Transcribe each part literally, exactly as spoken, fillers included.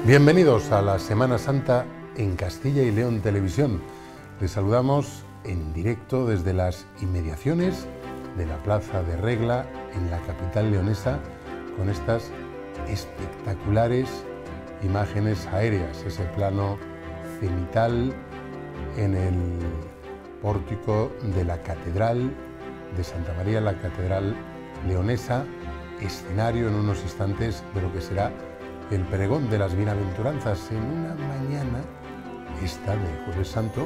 Bienvenidos a la Semana Santa en Castilla y León Televisión. Les saludamos en directo desde las inmediaciones de la Plaza de Regla en la capital leonesa con estas espectaculares imágenes aéreas, ese plano cenital en el pórtico de la Catedral de Santa María, la Catedral leonesa, escenario en unos instantes de lo que será el pregón de las bienaventuranzas en una mañana, esta de Jueves Santo,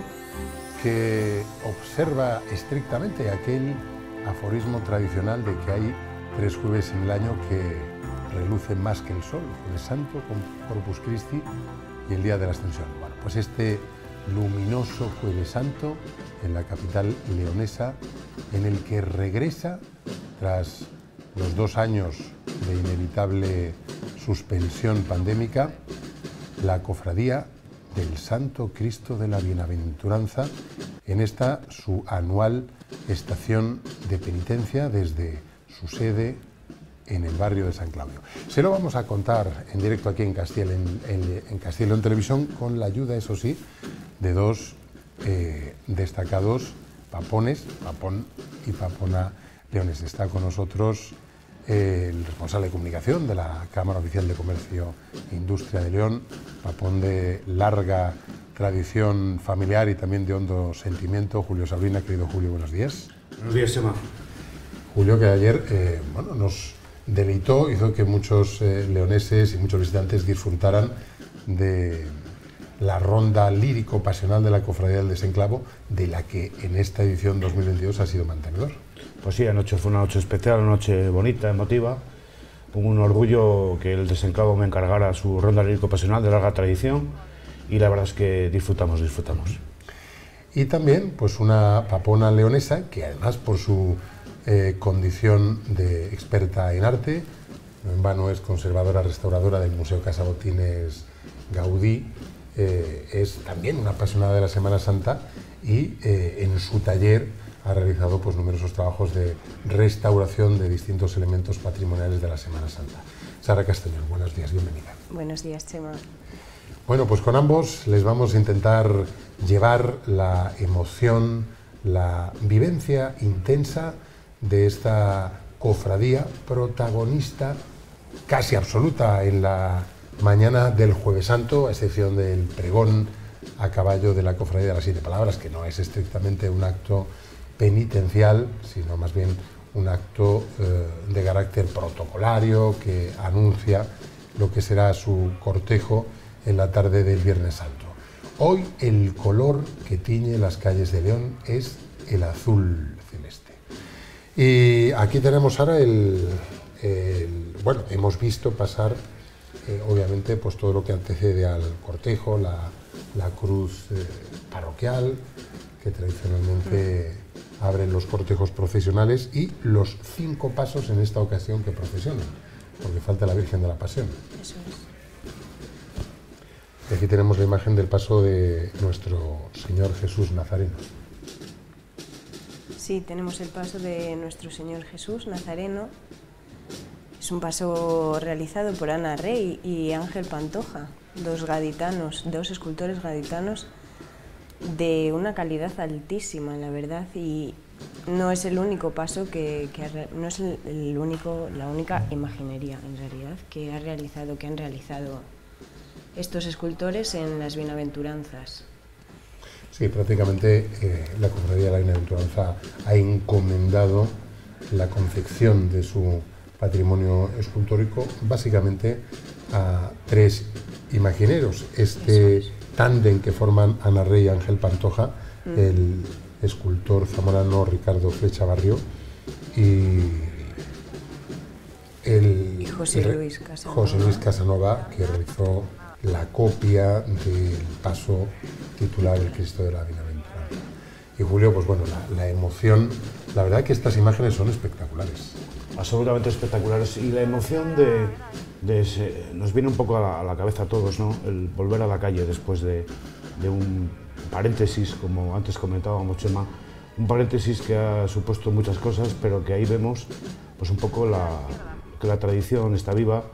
que observa estrictamente aquel aforismo tradicional de que hay tres jueves en el año que relucen más que el sol: Jueves Santo, Corpus Christi y el Día de la Ascensión. Bueno, pues este luminoso Jueves Santo en la capital leonesa, en el que regresa tras los dos años de inevitable suspensión pandémica, la cofradía del Santo Cristo de la Bienaventuranza en esta su anual estación de penitencia desde su sede en el barrio de San Claudio. Se lo vamos a contar en directo aquí en Castilla, en, en, en Castilla y León Televisión, con la ayuda, eso sí, de dos eh, destacados papones, papón y papona leones. Está con nosotros el responsable de comunicación de la Cámara Oficial de Comercio e Industria de León, papón de larga tradición familiar y también de hondo sentimiento, Julio Sabrina. Querido Julio, buenos días. Buenos días, Chema. Julio, que ayer eh, bueno, nos deleitó, hizo que muchos eh, leoneses y muchos visitantes disfrutaran de la ronda lírico-pasional de la Cofradía del Desenclavo, de la que en esta edición dos mil veintidós ha sido mantenedor. Pues sí, anoche fue una noche especial, una noche bonita, emotiva. Un orgullo que el Desenclavo me encargara su ronda lírico-pasional de larga tradición, y la verdad es que disfrutamos, disfrutamos. Y también pues una papona leonesa que, además, por su eh, condición de experta en arte, no en vano es conservadora restauradora del Museo Casa Botines Gaudí, eh, es también una apasionada de la Semana Santa y eh, en su taller ha realizado pues numerosos trabajos de restauración de distintos elementos patrimoniales de la Semana Santa. Sara Castañón, buenos días, bienvenida. Buenos días, Chema. Bueno, pues con ambos les vamos a intentar llevar la emoción, la vivencia intensa de esta cofradía protagonista casi absoluta en la mañana del Jueves Santo, a excepción del pregón a caballo de la Cofradía de las Siete Palabras, que no es estrictamente un acto penitencial, sino más bien un acto eh, de carácter protocolario que anuncia lo que será su cortejo en la tarde del Viernes Santo. Hoy el color que tiñe las calles de León es el azul celeste. Y aquí tenemos ahora el, el bueno, hemos visto pasar eh, obviamente pues todo lo que antecede al cortejo, la, la cruz eh, parroquial, que tradicionalmente abren los cortejos procesionales, y los cinco pasos en esta ocasión que procesionan, porque falta la Virgen de la Pasión. Eso es. Y aquí tenemos la imagen del paso de nuestro Señor Jesús Nazareno. Sí, tenemos el paso de nuestro Señor Jesús Nazareno. Es un paso realizado por Ana Rey y Ángel Pantoja, dos gaditanos, dos escultores gaditanos de una calidad altísima, la verdad, y no es el único paso que, que no es el, el único, la única imaginería en realidad que ha realizado, que han realizado estos escultores en las bienaventuranzas. Sí, prácticamente eh, la Cofradía de la Bienaventuranza ha encomendado la confección de su patrimonio escultórico básicamente a tres imagineros. Este es. tándem que forman Ana Rey y Ángel Pantoja, mm. el escultor zamorano Ricardo Flecha Barrio y el y José Luis Casanova. José Luis Casanova, que realizó la copia del paso titular El Cristo de la Bienaventuranza. Y Julio, pues bueno, la, la emoción, la verdad que estas imágenes son espectaculares. Absolutamente espectaculares, y la emoción de, de se, nos viene un poco a la, a la cabeza a todos, ¿no? El volver a la calle después de, de un paréntesis, como antes comentábamos, Chema, un paréntesis que ha supuesto muchas cosas, pero que ahí vemos pues un poco la, que la tradición está viva,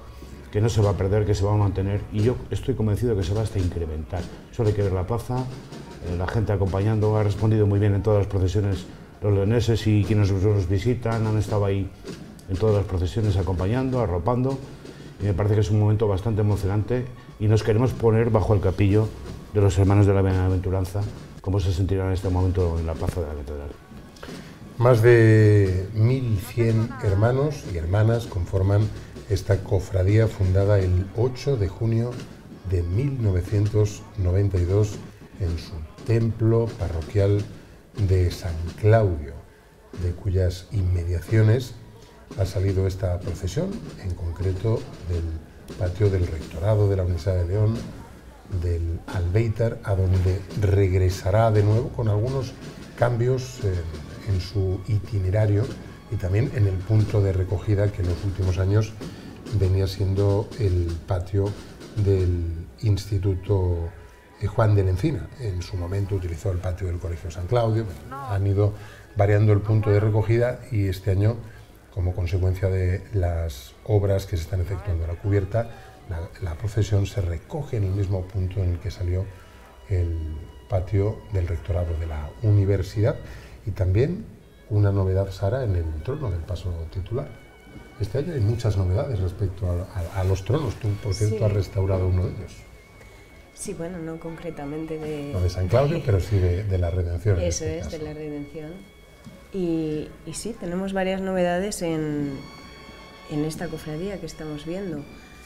que no se va a perder, que se va a mantener, y yo estoy convencido que se va hasta incrementar. Solo hay que ver la plaza, eh, la gente acompañando, ha respondido muy bien en todas las procesiones los leoneses, y quienes nos visitan han estado ahí en todas las procesiones acompañando, arropando, y me parece que es un momento bastante emocionante, y nos queremos poner bajo el capillo de los hermanos de la Bienaventuranza, como se sentirán en este momento en la plaza de la catedral. Más de mil cien hermanos y hermanas conforman esta cofradía fundada el ocho de junio de mil novecientos noventa y dos en su templo parroquial de San Claudio, de cuyas inmediaciones ha salido esta procesión, en concreto del patio del Rectorado de la Universidad de León, del Albéitar, a donde regresará de nuevo con algunos cambios eh, en su itinerario y también en el punto de recogida que en los últimos años venía siendo el patio del Instituto Juan de la Encina. En su momento utilizó el patio del Colegio San Claudio. Han ido variando el punto de recogida y este año, como consecuencia de las obras que se están efectuando a la cubierta, la, la procesión se recoge en el mismo punto en el que salió el patio del Rectorado de la Universidad. Y también una novedad, Sara, en el trono del paso titular. Este año hay muchas novedades respecto a, a, a los tronos. Tú, por cierto, sí. has restaurado uno de ellos. Sí, bueno, no concretamente de... No de San Claudio, pero sí de, de la Redención. Eso este es, caso. de la Redención. Y, y sí, tenemos varias novedades en, en esta cofradía que estamos viendo.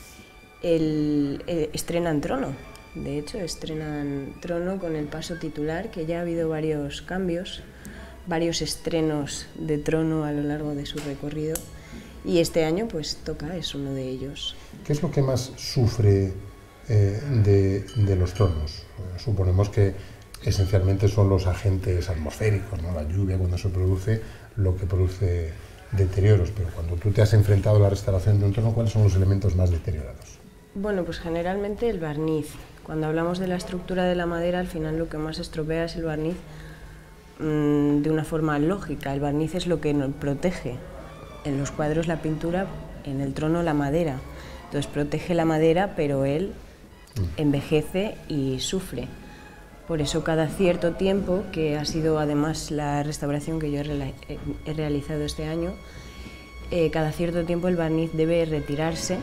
El, el, estrenan trono, de hecho, estrenan trono con el paso titular, que ya ha habido varios cambios, varios estrenos de trono a lo largo de su recorrido, y este año pues toca, es uno de ellos. ¿Qué es lo que más sufre eh, de, de los tronos? Suponemos que esencialmente son los agentes atmosféricos, ¿no? La lluvia cuando se produce, lo que produce deterioros, pero cuando tú te has enfrentado a la restauración de un trono, ¿cuáles son los elementos más deteriorados? Bueno, pues generalmente el barniz. Cuando hablamos de la estructura de la madera, al final lo que más estropea es el barniz mmm, de una forma lógica. El barniz es lo que nos protege. En los cuadros la pintura, en el trono la madera. Entonces protege la madera, pero él envejece y sufre. Por eso cada cierto tiempo, que ha sido además la restauración que yo he, he realizado este año, eh, cada cierto tiempo el barniz debe retirarse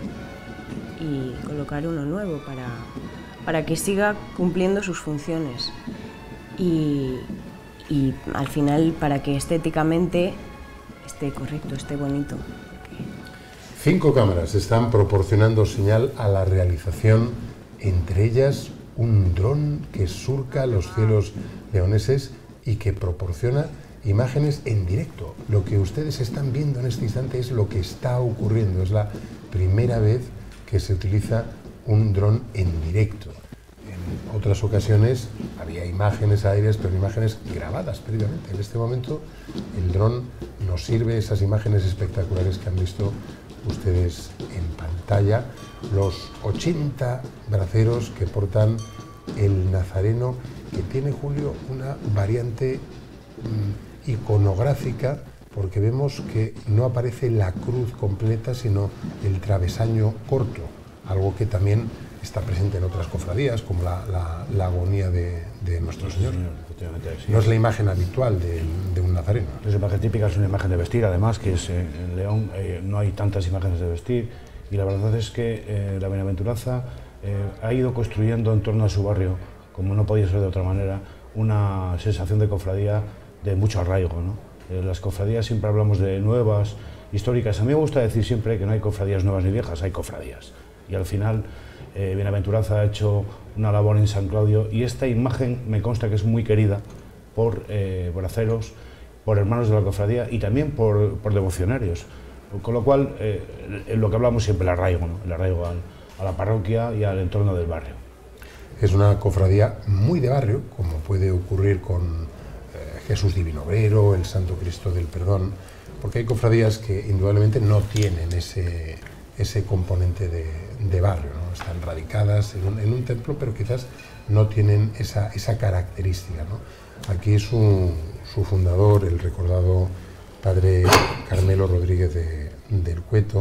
y colocar uno nuevo para, para que siga cumpliendo sus funciones. Y, y al final para que estéticamente esté correcto, esté bonito. Cinco cámaras están proporcionando señal a la realización, entre ellas un dron que surca los cielos leoneses y que proporciona imágenes en directo. Lo que ustedes están viendo en este instante es lo que está ocurriendo. Es la primera vez que se utiliza un dron en directo. En otras ocasiones había imágenes aéreas, pero imágenes grabadas previamente. En este momento el dron nos sirve esas imágenes espectaculares que han visto ustedes en pantalla, los ochenta braceros que portan el nazareno, que tiene, Julio, una variante mmm, iconográfica, porque vemos que no aparece la cruz completa, sino el travesaño corto, algo que también está presente en otras cofradías, como la, la, la agonía de, de Nuestro Señor. Sí. No es la imagen habitual de, de un nazareno. La imagen típica es una imagen de vestir, además, que es, eh, en León eh, no hay tantas imágenes de vestir, y la verdad es que eh, la Bienaventuranza eh, ha ido construyendo en torno a su barrio, como no podía ser de otra manera, una sensación de cofradía de mucho arraigo, ¿no? Eh, las cofradías siempre hablamos de nuevas, históricas. A mí me gusta decir siempre que no hay cofradías nuevas ni viejas, hay cofradías. Y al final, eh, Bienaventuranza ha hecho una labor en San Claudio, y esta imagen me consta que es muy querida por eh, braceros, por hermanos de la cofradía y también por, por devocionarios. Con lo cual, eh, en lo que hablamos siempre, el arraigo, ¿no? El arraigo al, a la parroquia y al entorno del barrio. Es una cofradía muy de barrio, como puede ocurrir con eh, Jesús Divino Obrero, el Santo Cristo del Perdón, porque hay cofradías que indudablemente no tienen ese, ese componente de, de barrio, ¿no? Están radicadas en un, en un templo, pero quizás no tienen esa, esa característica, ¿no? Aquí su, su fundador, el recordado padre Carmelo Rodríguez de, del Cueto,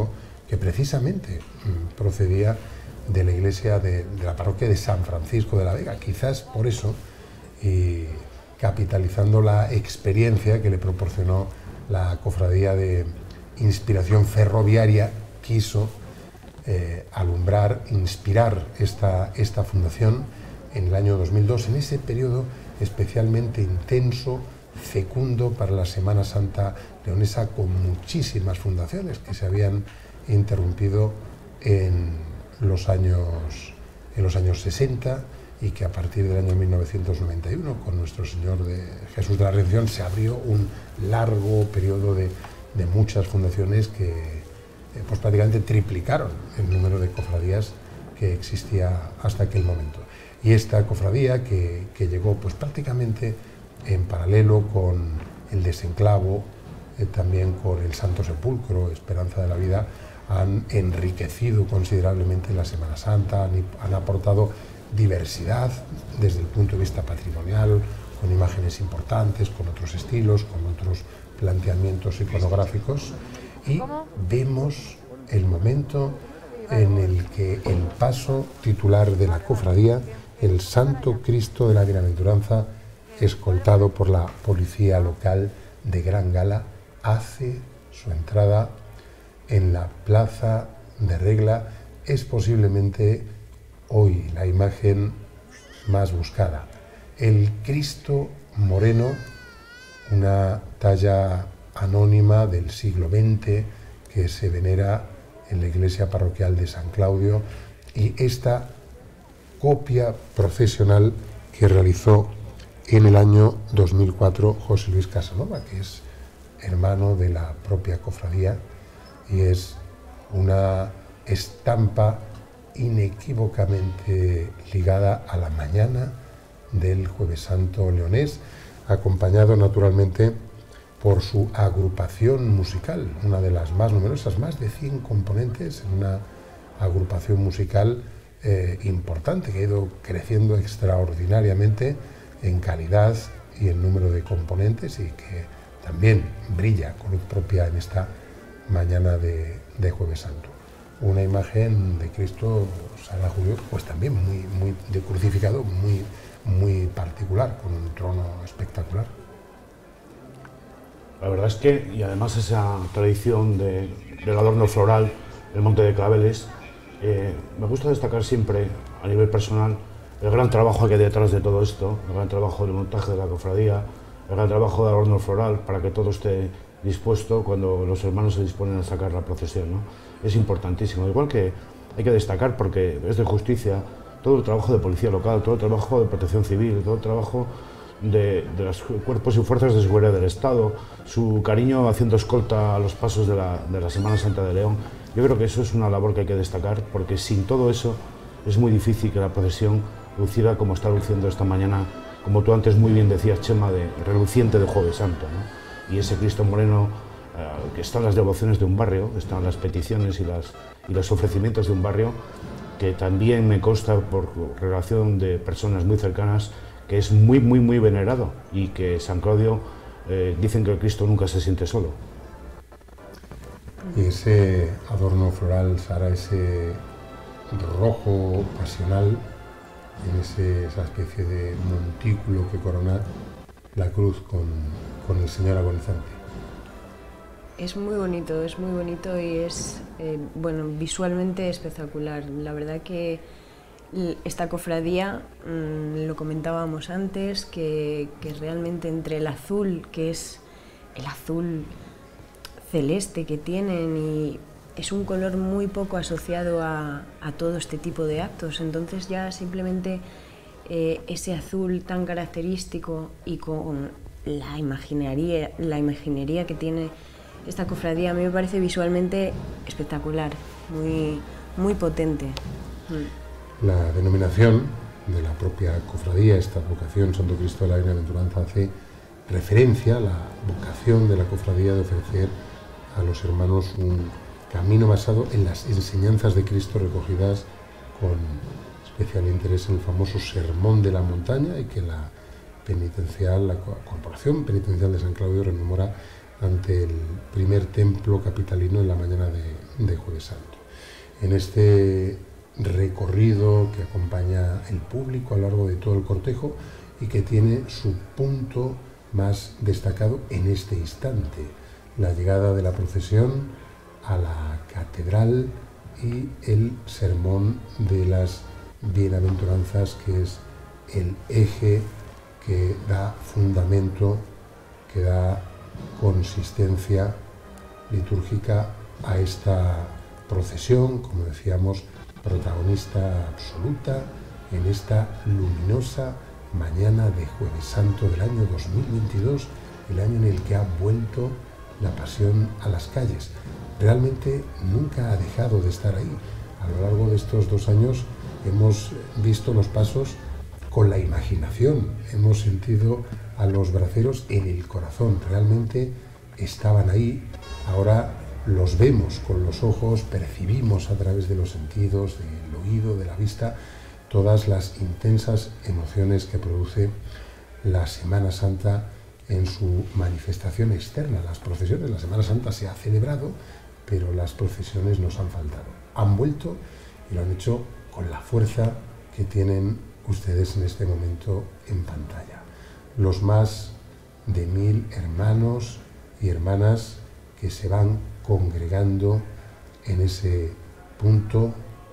que precisamente procedía de la iglesia de, de la parroquia de San Francisco de la Vega. Quizás por eso, y capitalizando la experiencia que le proporcionó la cofradía de inspiración ferroviaria, quiso eh, alumbrar, inspirar esta, esta fundación en el año dos mil dos, en ese periodo especialmente intenso, fecundo para la Semana Santa leonesa, con muchísimas fundaciones que se habían interrumpido en los años, en los años sesenta, y que a partir del año mil novecientos noventa y uno, con Nuestro Señor de Jesús de la Redención, se abrió un largo periodo de, de muchas fundaciones que eh, pues prácticamente triplicaron el número de cofradías que existía hasta aquel momento. Y esta cofradía, que, que llegó pues prácticamente en paralelo con el desenclavo, eh, también con el Santo Sepulcro, Esperanza de la Vida, han enriquecido considerablemente la Semana Santa, han, han aportado diversidad desde el punto de vista patrimonial, con imágenes importantes, con otros estilos, con otros planteamientos iconográficos, y vemos el momento en el que el paso titular de la cofradía, el Santo Cristo de la Bienaventuranza, escoltado por la policía local de gran gala, hace su entrada en la Plaza de Regla. Es posiblemente hoy la imagen más buscada. El Cristo moreno, una talla anónima del siglo veinte que se venera en la iglesia parroquial de San Claudio, y esta copia procesional que realizó en el año dos mil cuatro José Luis Casanova, que es hermano de la propia cofradía, y es una estampa inequívocamente ligada a la mañana del Jueves Santo leonés, acompañado naturalmente por su agrupación musical, una de las más numerosas, más de cien componentes, en una agrupación musical eh, importante, que ha ido creciendo extraordinariamente en calidad y en número de componentes, y que también brilla con luz propia en esta mañana de, de Jueves Santo. Una imagen de Cristo Sagrado Julio, pues también muy, muy de crucificado, muy, muy particular, con un trono espectacular. La verdad es que, y además esa tradición de, del adorno floral, el Monte de Claveles, eh, me gusta destacar siempre, a nivel personal, el gran trabajo que hay detrás de todo esto, el gran trabajo del montaje de la cofradía, el gran trabajo de adorno floral, para que todo esté dispuesto cuando los hermanos se disponen a sacar la procesión, ¿no? Es importantísimo. Igual que hay que destacar, porque es de justicia, todo el trabajo de policía local, todo el trabajo de protección civil, todo el trabajo de, de los cuerpos y fuerzas de seguridad del Estado, su cariño haciendo escolta a los pasos de la, de la Semana Santa de León. Yo creo que eso es una labor que hay que destacar, porque sin todo eso es muy difícil que la procesión luciera como está luciendo esta mañana, como tú antes muy bien decías, Chema, de reluciente de Jueves Santo, ¿no? Y ese Cristo moreno, eh, que están las devociones de un barrio, están las peticiones y, las, y los ofrecimientos de un barrio, que también me consta por relación de personas muy cercanas, que es muy, muy, muy venerado, y que San Claudio, eh, dicen que el Cristo nunca se siente solo. Y ese adorno floral, Sara, ese rojo pasional, en ese, esa especie de montículo que corona la cruz con, con el Señor agonizante. Es muy bonito, es muy bonito y es, eh, bueno, visualmente espectacular. La verdad que esta cofradía, mmm, lo comentábamos antes, que, que realmente entre el azul, que es el azul celeste que tienen, y es un color muy poco asociado a, a todo este tipo de actos, entonces ya simplemente eh, ese azul tan característico y con la imaginería, la imaginería que tiene esta cofradía, a mí me parece visualmente espectacular, muy, muy potente. Mm. La denominación de la propia cofradía, esta vocación Santo Cristo de la Bienaventuranza, hace referencia a la vocación de la cofradía de ofrecer a los hermanos un camino basado en las enseñanzas de Cristo, recogidas con especial interés en el famoso Sermón de la Montaña, y que la penitencial, la Corporación Penitencial de San Claudio rememora ante el primer templo capitalino en la mañana de, de Jueves Santo. En este recorrido que acompaña el público a lo largo de todo el cortejo y que tiene su punto más destacado en este instante, la llegada de la procesión a la catedral y el sermón de las bienaventuranzas, que es el eje que da fundamento, que da consistencia litúrgica a esta procesión, como decíamos, protagonista absoluta en esta luminosa mañana de Jueves Santo del año dos mil veintidós, el año en el que ha vuelto la pasión a las calles. Realmente nunca ha dejado de estar ahí. A lo largo de estos dos años hemos visto los pasos con la imaginación, hemos sentido a los braceros en el corazón, realmente estaban ahí, ahora los vemos con los ojos, percibimos a través de los sentidos, del oído, de la vista, todas las intensas emociones que produce la Semana Santa en su manifestación externa. Las procesiones, la Semana Santa se ha celebrado, pero las procesiones nos han faltado. Han vuelto y lo han hecho con la fuerza que tienen ustedes en este momento en pantalla. Los más de mil hermanos y hermanas que se van congregando en ese punto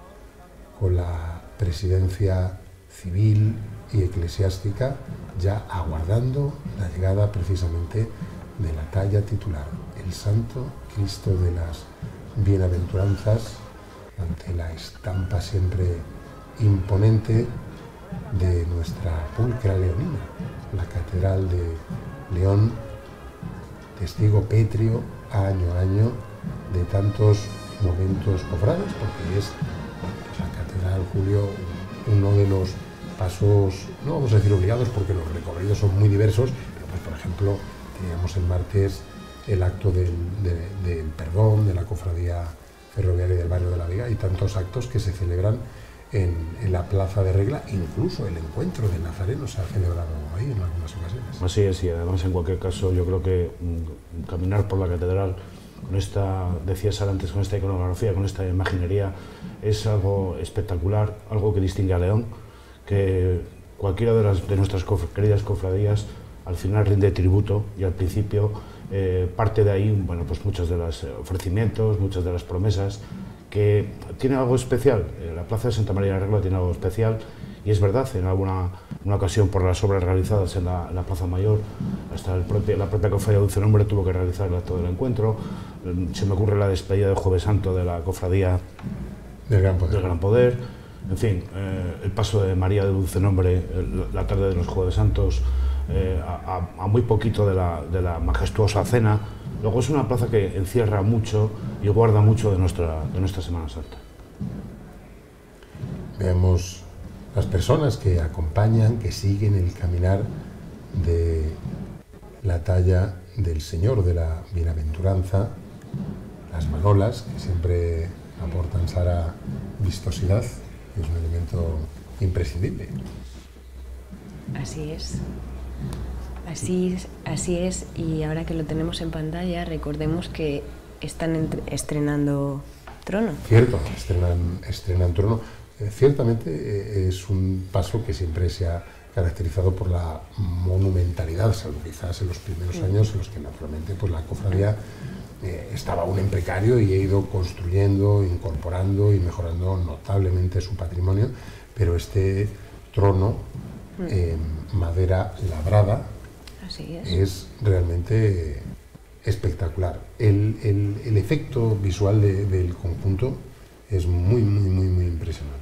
con la presidencia civil y eclesiástica, ya aguardando la llegada precisamente de la talla titular, el Santo Cristo de las Bienaventuranzas, ante la estampa siempre imponente de nuestra pulcra leonina, la Catedral de León, testigo pétreo año a año de tantos momentos cofrades, porque es pues, la Catedral, Julio, uno de los pasos, no vamos a decir obligados porque los recorridos son muy diversos, pero pues, por ejemplo, teníamos el martes el acto del, de, del perdón de la Cofradía Ferroviaria del Barrio de la Vega y tantos actos que se celebran en, en la Plaza de Regla, incluso el encuentro de Nazareno se ha celebrado ahí en algunas ocasiones. Así es, y además en cualquier caso yo creo que mm, caminar por la catedral con esta, decía Sara antes, con esta iconografía, con esta imaginería, es algo espectacular, algo que distingue a León, que cualquiera de, las, de nuestras cof queridas cofradías al final rinde tributo y al principio eh, parte de ahí, bueno, pues muchos de los ofrecimientos, muchas de las promesas, que tiene algo especial. La Plaza de Santa María de la Regla tiene algo especial y es verdad, en alguna una ocasión por las obras realizadas en la, en la Plaza Mayor, hasta el propio, la propia Cofradía de Dulce Nombre tuvo que realizar el acto del encuentro. Se me ocurre la despedida de Jueves Santo de la Cofradía del Gran Poder. Del Gran Poder. En fin, eh, el paso de María de Dulce Nombre, el, la tarde de los Jueves Santos, eh, a, a muy poquito de la, de la majestuosa cena. Luego es una plaza que encierra mucho y guarda mucho de nuestra, de nuestra Semana Santa. Veamos las personas que acompañan, que siguen el caminar de la talla del Señor de la Bienaventuranza, las manolas, que siempre aportan, Sara, vistosidad, que es un elemento imprescindible. Así es. Así es, así es, y ahora que lo tenemos en pantalla, recordemos que están estrenando Trono. Cierto, estrenan, estrenan Trono. Eh, ciertamente eh, es un paso que siempre se ha caracterizado por la monumentalidad, salvo quizás en los primeros años en los que naturalmente pues, la cofradía eh, estaba aún en precario y ha ido construyendo, incorporando y mejorando notablemente su patrimonio, pero este trono en madera labrada, así es, es realmente espectacular. El, el, el efecto visual de, del conjunto es muy, muy, muy, muy impresionante.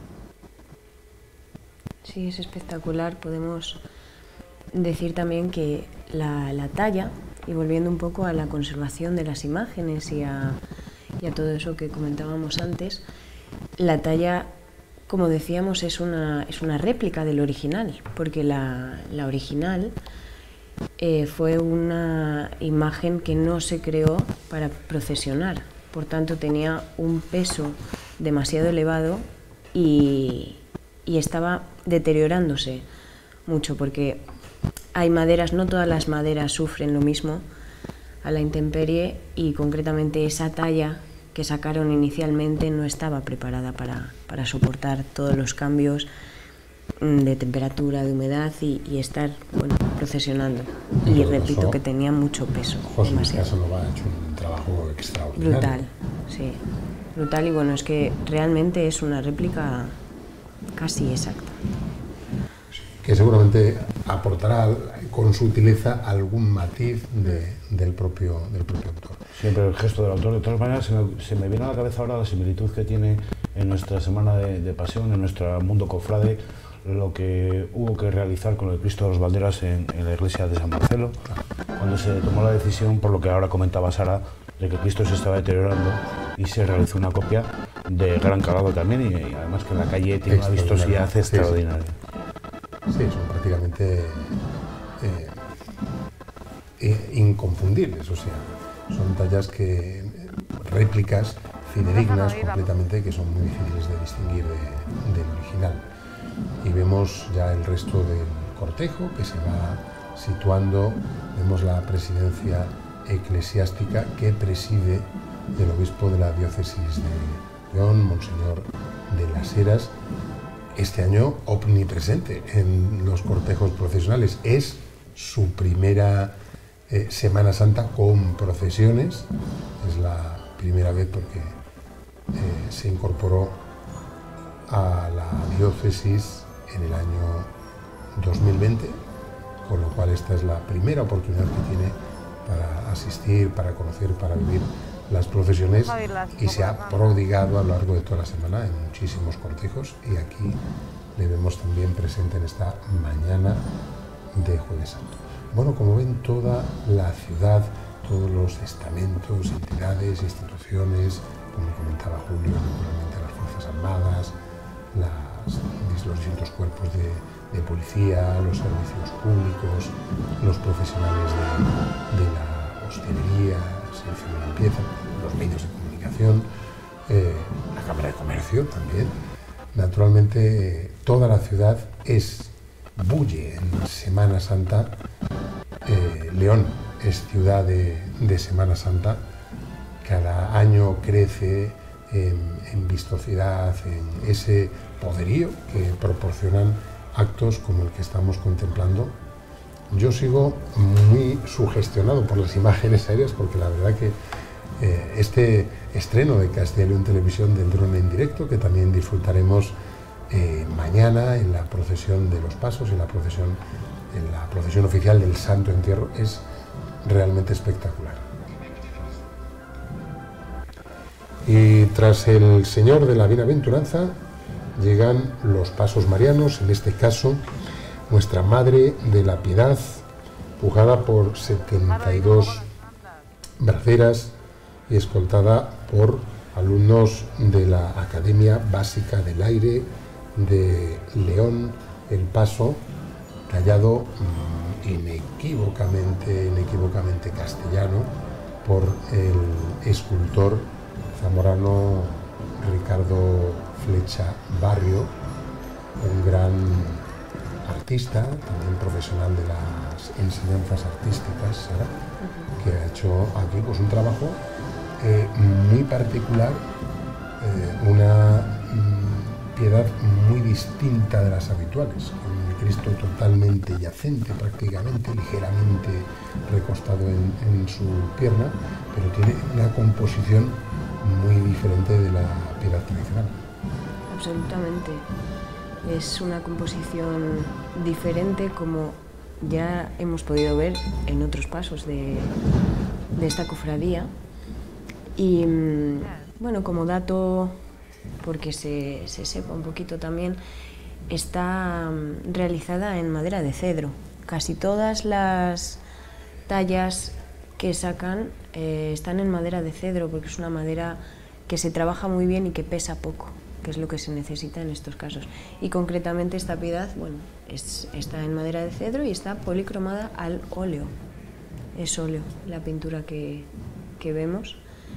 Sí, es espectacular. Podemos decir también que la, la talla, y volviendo un poco a la conservación de las imágenes y a, y a todo eso que comentábamos antes, la talla, como decíamos, es una, es una réplica del original, porque la, la original eh, fue una imagen que no se creó para procesionar, por tanto tenía un peso demasiado elevado y, y estaba deteriorándose mucho, porque hay maderas, no todas las maderas sufren lo mismo, a la intemperie, y concretamente esa talla que sacaron inicialmente no estaba preparada para, para soportar todos los cambios de temperatura, de humedad y, y estar, bueno, procesionando. Y, y repito que tenía mucho peso. José Casanova ha hecho un trabajo extraordinario. Brutal, sí. Brutal, y bueno, es que realmente es una réplica casi exacta. Que seguramente aportará con sutileza algún matiz de, del, propio, del propio autor. Siempre el gesto del autor. De todas maneras, se me, se me viene a la cabeza ahora la similitud que tiene en nuestra Semana de, de Pasión, en nuestro mundo cofrade, lo que hubo que realizar con el Cristo de los Valderas en, en la iglesia de San Marcelo, cuando se tomó la decisión, por lo que ahora comentaba Sara, de que Cristo se estaba deteriorando y se realizó una copia de gran calado también, y, y además que en la calle tiene una vistosidad sí, extraordinaria. Sí, sí, son prácticamente eh, eh, inconfundibles, o sea, son tallas que, réplicas fidedignas completamente, que son muy difíciles de distinguir de, del original. Y vemos ya el resto del cortejo que se va situando. Vemos la presidencia eclesiástica que preside el obispo de la diócesis de León, Monseñor de las Heras, este año omnipresente en los cortejos procesionales. Es su primera eh, Semana Santa con procesiones, es la primera vez porque eh, se incorporó a la diócesis en el año dos mil veinte, con lo cual esta es la primera oportunidad que tiene para asistir, para conocer, para vivir las procesiones, y se ha prodigado a lo largo de toda la semana en muchísimos cortejos, y aquí le vemos también presente en esta mañana de Jueves Santo. Bueno, como ven, toda la ciudad, todos los estamentos, entidades, instituciones, como comentaba Julio, naturalmente las Fuerzas Armadas, las, los distintos cuerpos de, de policía, los servicios públicos, los profesionales de, de la hostelería, el servicio de limpieza, los medios de comunicación, eh, la Cámara de Comercio también. Naturalmente, eh, toda la ciudad es bulle en Semana Santa. Eh, León es ciudad de, de Semana Santa. Cada año crece en, en vistosidad, en ese poderío que proporcionan actos como el que estamos contemplando. Yo sigo muy sugestionado por las imágenes aéreas, porque la verdad que eh, este estreno de Castilla y León Televisión del dron en directo, que también disfrutaremos eh, mañana en la procesión de los Pasos, en la procesión, en la procesión oficial del Santo Entierro, es realmente espectacular. Y tras el Señor de la Bienaventuranza llegan los Pasos Marianos, en este caso Nuestra Madre de la Piedad, pujada por setenta y dos braceras y escoltada por alumnos de la Academia Básica del Aire de León. El paso tallado mmm, inequívocamente, inequívocamente castellano por el escultor zamorano Ricardo Flecha Barrio, un gran artista, también profesional de las enseñanzas artísticas, Sara, que ha hecho aquí pues un trabajo eh, muy particular, eh, una mm, piedad muy distinta de las habituales, con el Cristo totalmente yacente, prácticamente, ligeramente recostado en, en su pierna, pero tiene una composición muy diferente de la piedad tradicional. Absolutamente. Es una composición diferente, como ya hemos podido ver en otros pasos de, de esta cofradía. Y bueno, como dato, porque se, se sepa un poquito también, está realizada en madera de cedro. Casi todas las tallas que sacan eh, están en madera de cedro, porque es una madera que se trabaja muy bien y que pesa poco, que es lo que se necesita en estos casos. Y concretamente esta piedad, bueno, es, está en madera de cedro y está policromada al óleo. Es óleo la pintura que, que vemos.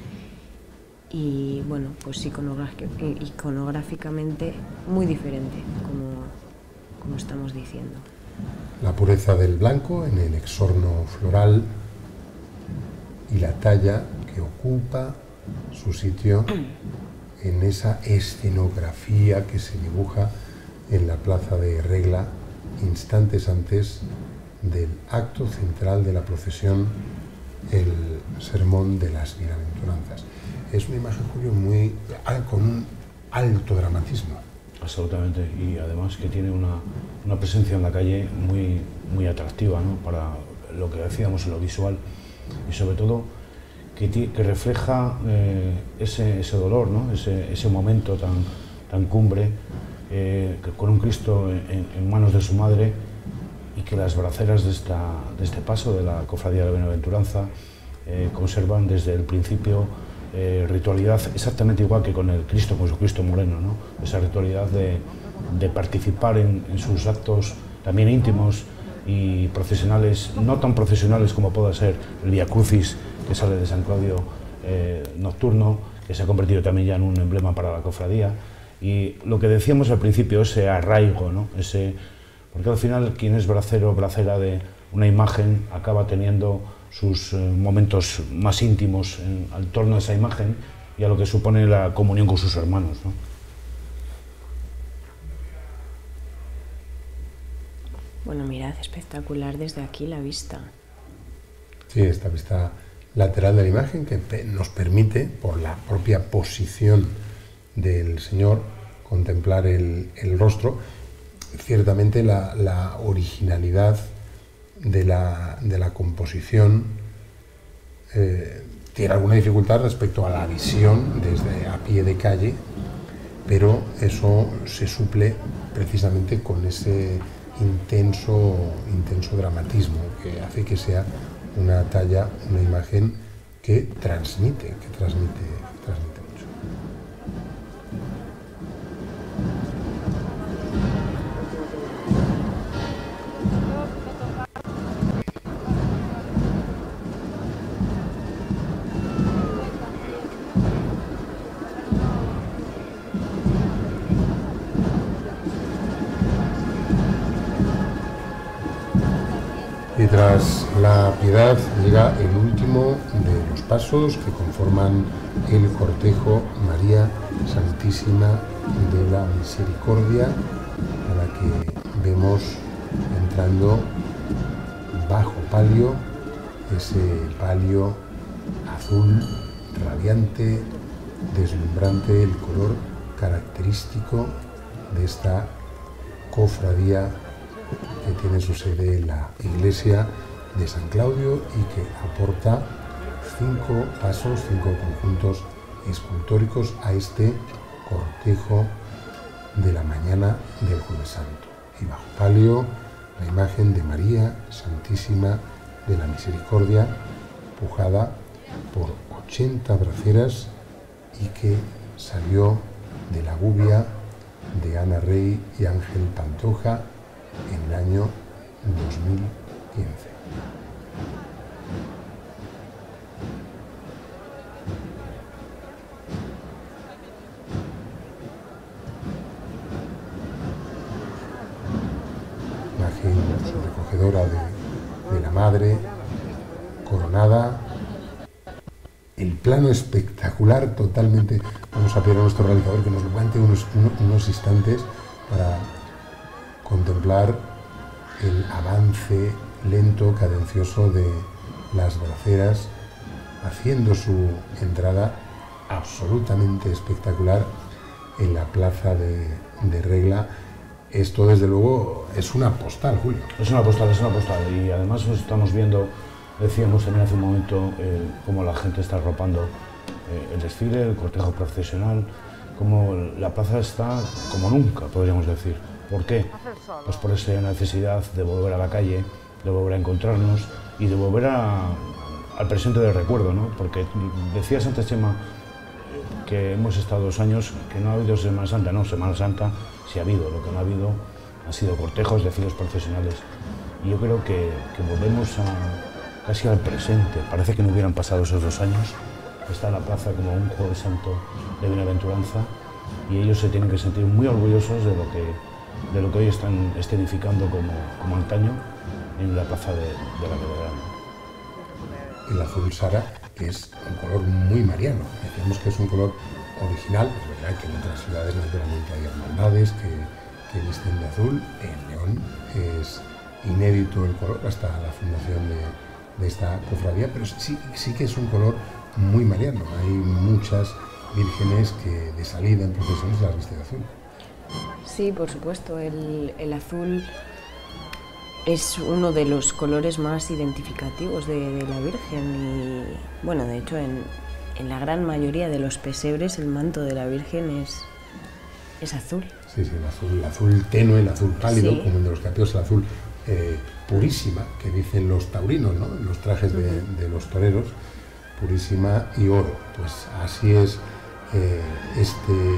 Y bueno, pues iconográficamente muy diferente, como, como estamos diciendo. La pureza del blanco en el exorno floral, y la talla que ocupa su sitio en esa escenografía que se dibuja en la plaza de Regla instantes antes del acto central de la procesión, el sermón de las bienaventuranzas. Es una imagen, Julio, muy, con un alto dramatismo. Absolutamente, y además que tiene una, una presencia en la calle muy, muy atractiva, ¿no?, para lo que decíamos en lo visual, y sobre todo que, que refleja eh, ese, ese dolor, ¿no?, ese, ese momento tan, tan cumbre, eh, que con un Cristo en, en manos de su madre, y que las braceras de, esta, de este paso de la Cofradía de la Bienaventuranza eh, conservan desde el principio eh, ritualidad exactamente igual que con el Cristo, con su Cristo moreno, ¿no?, esa ritualidad de, de participar en, en sus actos también íntimos y procesionales, no tan procesionales como pueda ser el Vía Crucis, que sale de San Claudio eh, nocturno, que se ha convertido también ya en un emblema para la cofradía, y lo que decíamos al principio, ese arraigo, ¿no?, ese, porque al final quien es bracero o bracera de una imagen acaba teniendo sus eh, momentos más íntimos en, al torno a esa imagen y a lo que supone la comunión con sus hermanos, ¿no? Bueno, mirad, espectacular desde aquí la vista. Sí, esta vista lateral de la imagen que nos permite, por la propia posición del Señor, contemplar el, el rostro. Ciertamente la, la originalidad de la, de la composición eh, tiene alguna dificultad respecto a la visión desde a pie de calle, pero eso se suple precisamente con ese intenso, intenso dramatismo que hace que sea una talla, una imagen que transmite, que transmite, que transmite mucho. Y tras la Piedad llega el último de los pasos que conforman el cortejo, María Santísima de la Misericordia, a la que vemos entrando bajo palio, ese palio azul radiante, deslumbrante, el color característico de esta cofradía que tiene su sede en la iglesia de San Claudio y que aporta cinco pasos, cinco conjuntos escultóricos a este cortejo de la mañana del Jueves Santo. Y bajo palio, la imagen de María Santísima de la Misericordia, pujada por ochenta braceras y que salió de la gubia de Ana Rey y Ángel Pantoja en el año dos mil quince. Imagen recogedora de, de la Madre, coronada. El plano espectacular totalmente. Vamos a pedir a nuestro realizador que nos aguante unos, unos instantes para contemplar el avance lento, cadencioso de las braceras, haciendo su entrada absolutamente espectacular en la plaza de, de Regla. Esto, desde luego, es una postal, Julio. Es una postal, es una postal, y además nos estamos viendo, decíamos también hace un momento, eh, cómo la gente está arropando eh, el desfile, el cortejo procesional, como la plaza está como nunca, podríamos decir. ¿Por qué? Pues por esa necesidad de volver a la calle, de volver a encontrarnos y de volver a, al presente del recuerdo, ¿no? Porque decías antes, Chema, que hemos estado dos años, que no ha habido Semana Santa. No, Semana Santa sí ha habido, lo que no ha habido ha sido cortejos, desfiles profesionales. Y yo creo que, que volvemos a, casi al presente. Parece que no hubieran pasado esos dos años. Está la plaza como un Jueves Santo de bienaventuranza y ellos se tienen que sentir muy orgullosos de lo que de lo que hoy están escenificando como, como antaño en la plaza de, de la catedral. el azul Sara es un color muy mariano. Decíamos que es un color original, es verdad que en otras ciudades naturalmente hay hermandades que, que visten de azul. En León es inédito el color hasta la fundación de, de esta cofradía, pero sí, sí que es un color muy mariano. Hay muchas vírgenes que de salida en procesiones las visten de azul. Sí, por supuesto, el, el azul es uno de los colores más identificativos de, de la Virgen y, bueno, de hecho en, en la gran mayoría de los pesebres el manto de la Virgen es, es azul. Sí, sí, el azul, el azul tenue, el azul pálido, sí, como el de los capeos, el azul eh, purísima, que dicen los taurinos, ¿no? Los trajes de, uh-huh. de los toreros, purísima y oro. Pues así es eh, este,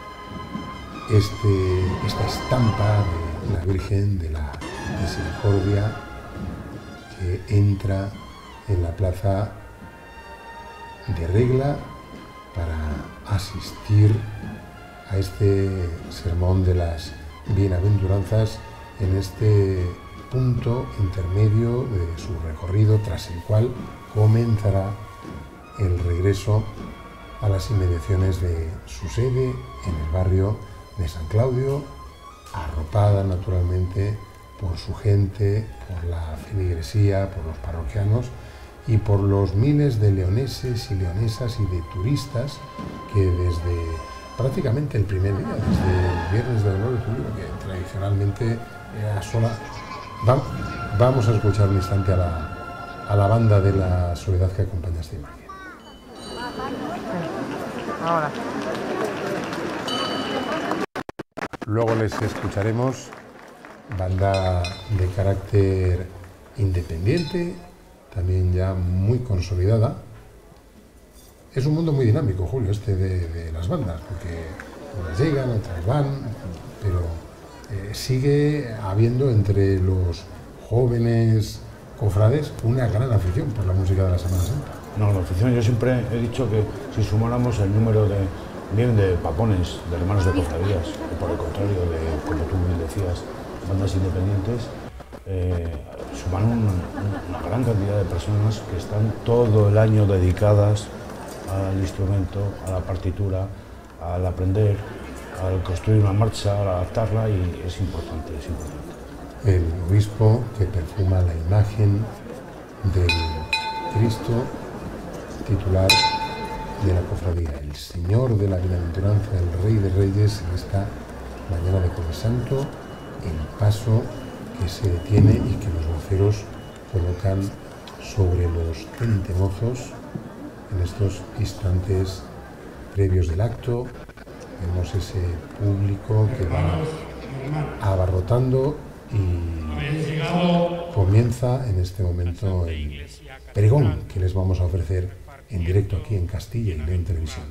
este, esta estampa de la Virgen de la Misericordia que entra en la plaza de Regla para asistir a este sermón de las bienaventuranzas en este punto intermedio de su recorrido, tras el cual comenzará el regreso a las inmediaciones de su sede en el barrio de San Claudio, arropada naturalmente por su gente, por la feligresía, por los parroquianos y por los miles de leoneses y leonesas y de turistas que desde prácticamente el primer día, desde el viernes de Dolores Julio, que tradicionalmente era sola. Va, vamos a escuchar un instante a la, a la banda de la Soledad que acompaña esta imagen. Ahora. Luego les escucharemos banda de carácter independiente, también ya muy consolidada. Es un mundo muy dinámico, Julio, este de, de las bandas, porque unas llegan, otras van, pero eh, sigue habiendo entre los jóvenes cofrades una gran afición por la música de la Semana Santa. No, la afición, yo siempre he dicho que si sumáramos el número de bien de papones, de hermanos de cofradías, o por el contrario, de, como tú bien decías, bandas independientes, eh, suman un, una gran cantidad de personas que están todo el año dedicadas al instrumento, a la partitura, al aprender, al construir una marcha, al adaptarla, y es importante, es importante. El obispo que perfuma la imagen del Cristo titular de la cofradía, el Señor de la Bienaventuranza, el Rey de Reyes, en esta mañana de Jueves Santo, el paso que se detiene y que los voceros colocan sobre los centenozos en estos instantes previos del acto. Vemos ese público que va abarrotando y comienza en este momento el pregón que les vamos a ofrecer en directo aquí en Castilla y León Televisión.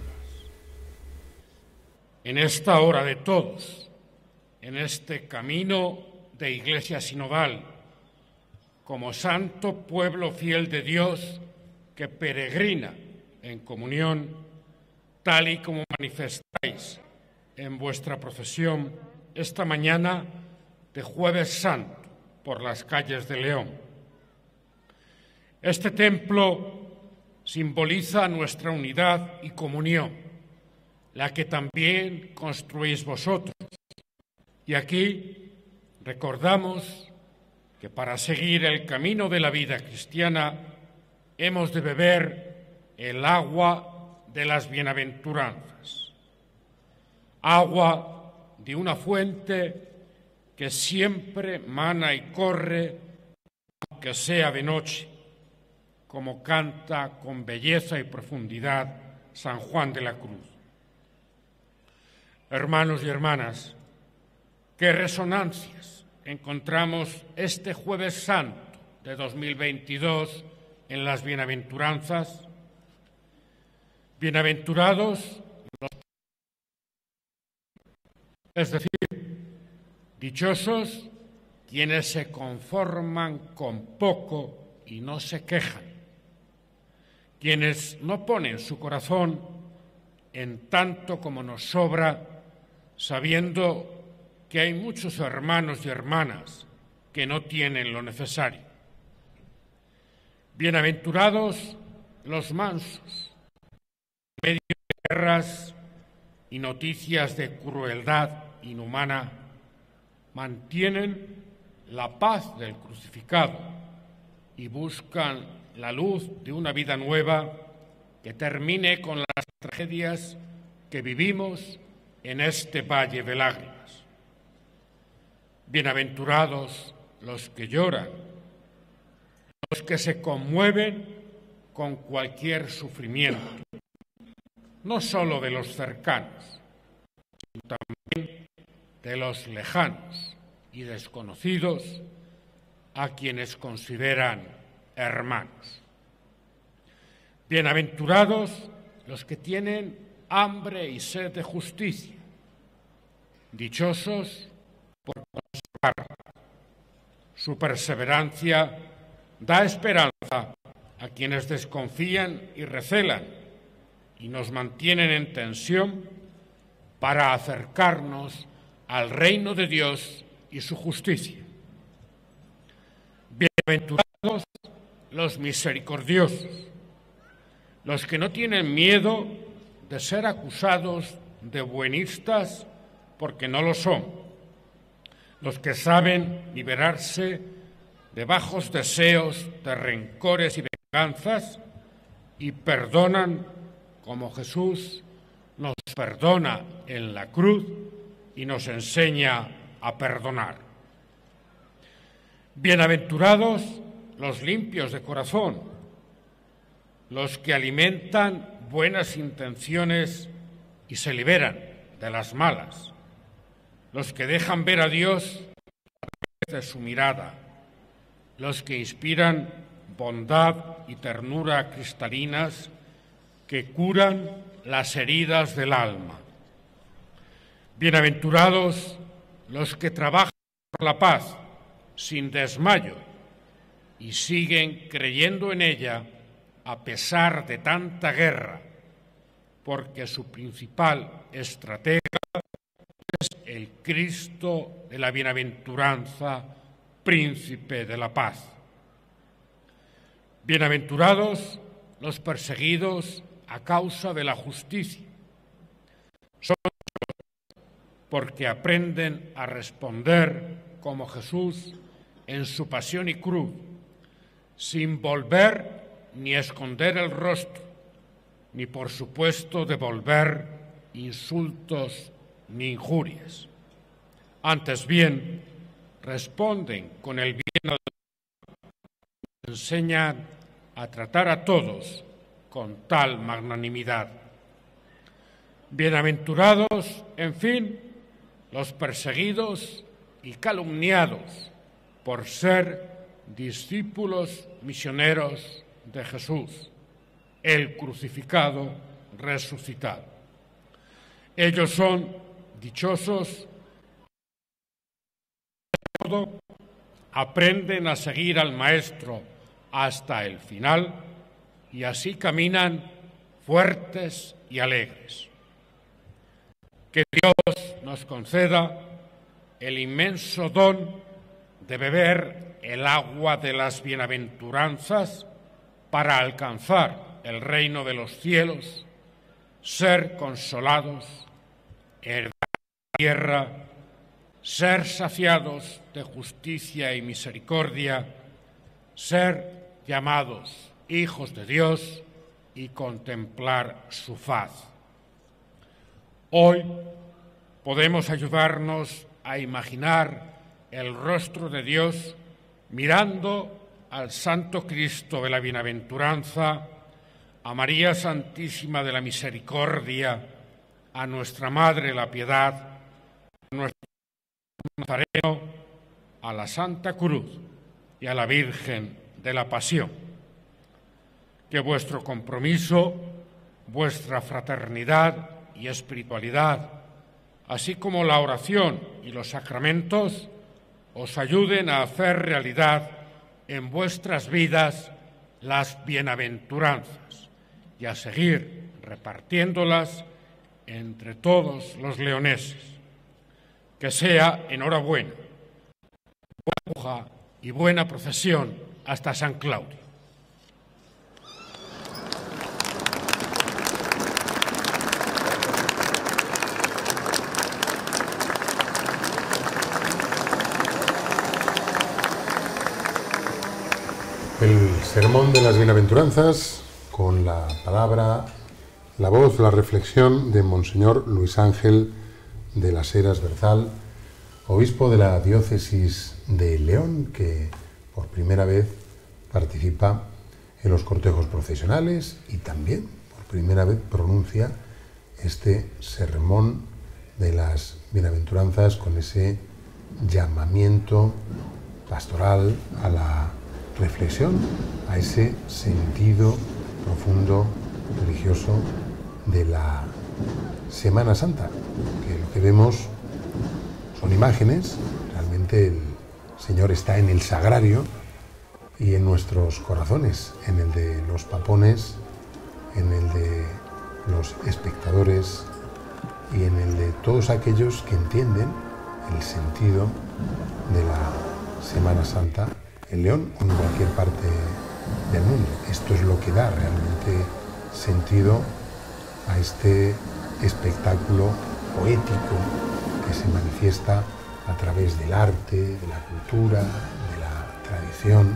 En esta hora de todos, en este camino de Iglesia Sinodal, como santo pueblo fiel de Dios que peregrina en comunión, tal y como manifestáis en vuestra procesión esta mañana de Jueves Santo por las calles de León. Este templo simboliza nuestra unidad y comunión, la que también construís vosotros. Y aquí recordamos que para seguir el camino de la vida cristiana hemos de beber el agua de las bienaventuranzas, agua de una fuente que siempre mana y corre, aunque sea de noche, como canta con belleza y profundidad San Juan de la Cruz. Hermanos y hermanas, qué resonancias encontramos este Jueves Santo de dos mil veintidós en las bienaventuranzas. Bienaventurados los, es decir, dichosos quienes se conforman con poco y no se quejan, quienes no ponen su corazón en tanto como nos sobra, sabiendo que hay muchos hermanos y hermanas que no tienen lo necesario. Bienaventurados los mansos, en medio de guerras y noticias de crueldad inhumana, mantienen la paz del crucificado y buscan la luz de una vida nueva que termine con las tragedias que vivimos en este valle de lágrimas. Bienaventurados los que lloran, los que se conmueven con cualquier sufrimiento, no solo de los cercanos, sino también de los lejanos y desconocidos a quienes consideran hermanos. Bienaventurados los que tienen hambre y sed de justicia, dichosos por conservarla. Su perseverancia da esperanza a quienes desconfían y recelan y nos mantienen en tensión para acercarnos al reino de Dios y su justicia. Bienaventurados los misericordiosos, los que no tienen miedo de ser acusados de buenistas porque no lo son, los que saben liberarse de bajos deseos, de rencores y venganzas y perdonan como Jesús nos perdona en la cruz y nos enseña a perdonar. Bienaventurados los limpios de corazón, los que alimentan buenas intenciones y se liberan de las malas, los que dejan ver a Dios a través de su mirada, los que inspiran bondad y ternura cristalinas que curan las heridas del alma. Bienaventurados los que trabajan por la paz sin desmayo y siguen creyendo en ella a pesar de tanta guerra, porque su principal estratega es el Cristo de la bienaventuranza, príncipe de la paz. Bienaventurados los perseguidos a causa de la justicia. Son porque aprenden a responder como Jesús en su pasión y cruz, sin volver ni esconder el rostro, ni por supuesto devolver insultos ni injurias. Antes bien, responden con el bien, enseñan a tratar a todos con tal magnanimidad. Bienaventurados, en fin, los perseguidos y calumniados por ser discípulos misioneros de Jesús, el crucificado resucitado. Ellos son dichosos, todo aprenden a seguir al Maestro hasta el final y así caminan fuertes y alegres. Que Dios nos conceda el inmenso don de beber el agua de las bienaventuranzas para alcanzar el reino de los cielos, ser consolados, heredar la tierra, ser saciados de justicia y misericordia, ser llamados hijos de Dios y contemplar su faz. Hoy podemos ayudarnos a imaginar el rostro de Dios mirando al Santo Cristo de la Bienaventuranza, a María Santísima de la Misericordia, a nuestra Madre la Piedad, a nuestro Nazareno, a la Santa Cruz y a la Virgen de la Pasión. Que vuestro compromiso, vuestra fraternidad y espiritualidad, así como la oración y los sacramentos, os ayuden a hacer realidad en vuestras vidas las bienaventuranzas y a seguir repartiéndolas entre todos los leoneses. Que sea El sermón de las bienaventuranzas con la palabra, la voz, la reflexión de Monseñor Luis Ángel de las Heras Berzal, obispo de la diócesis de León, que por primera vez participa en los cortejos procesionales y también por primera vez pronuncia este sermón de las bienaventuranzas con ese llamamiento pastoral a la reflexión, a ese sentido profundo religioso de la Semana Santa, que lo que vemos son imágenes. Realmente el Señor está en el sagrario y en nuestros corazones, en el de los papones, en el de los espectadores y en el de todos aquellos que entienden el sentido de la Semana Santa en León o en cualquier parte del mundo. Esto es lo que da realmente sentido a este espectáculo poético que se manifiesta a través del arte, de la cultura, de la tradición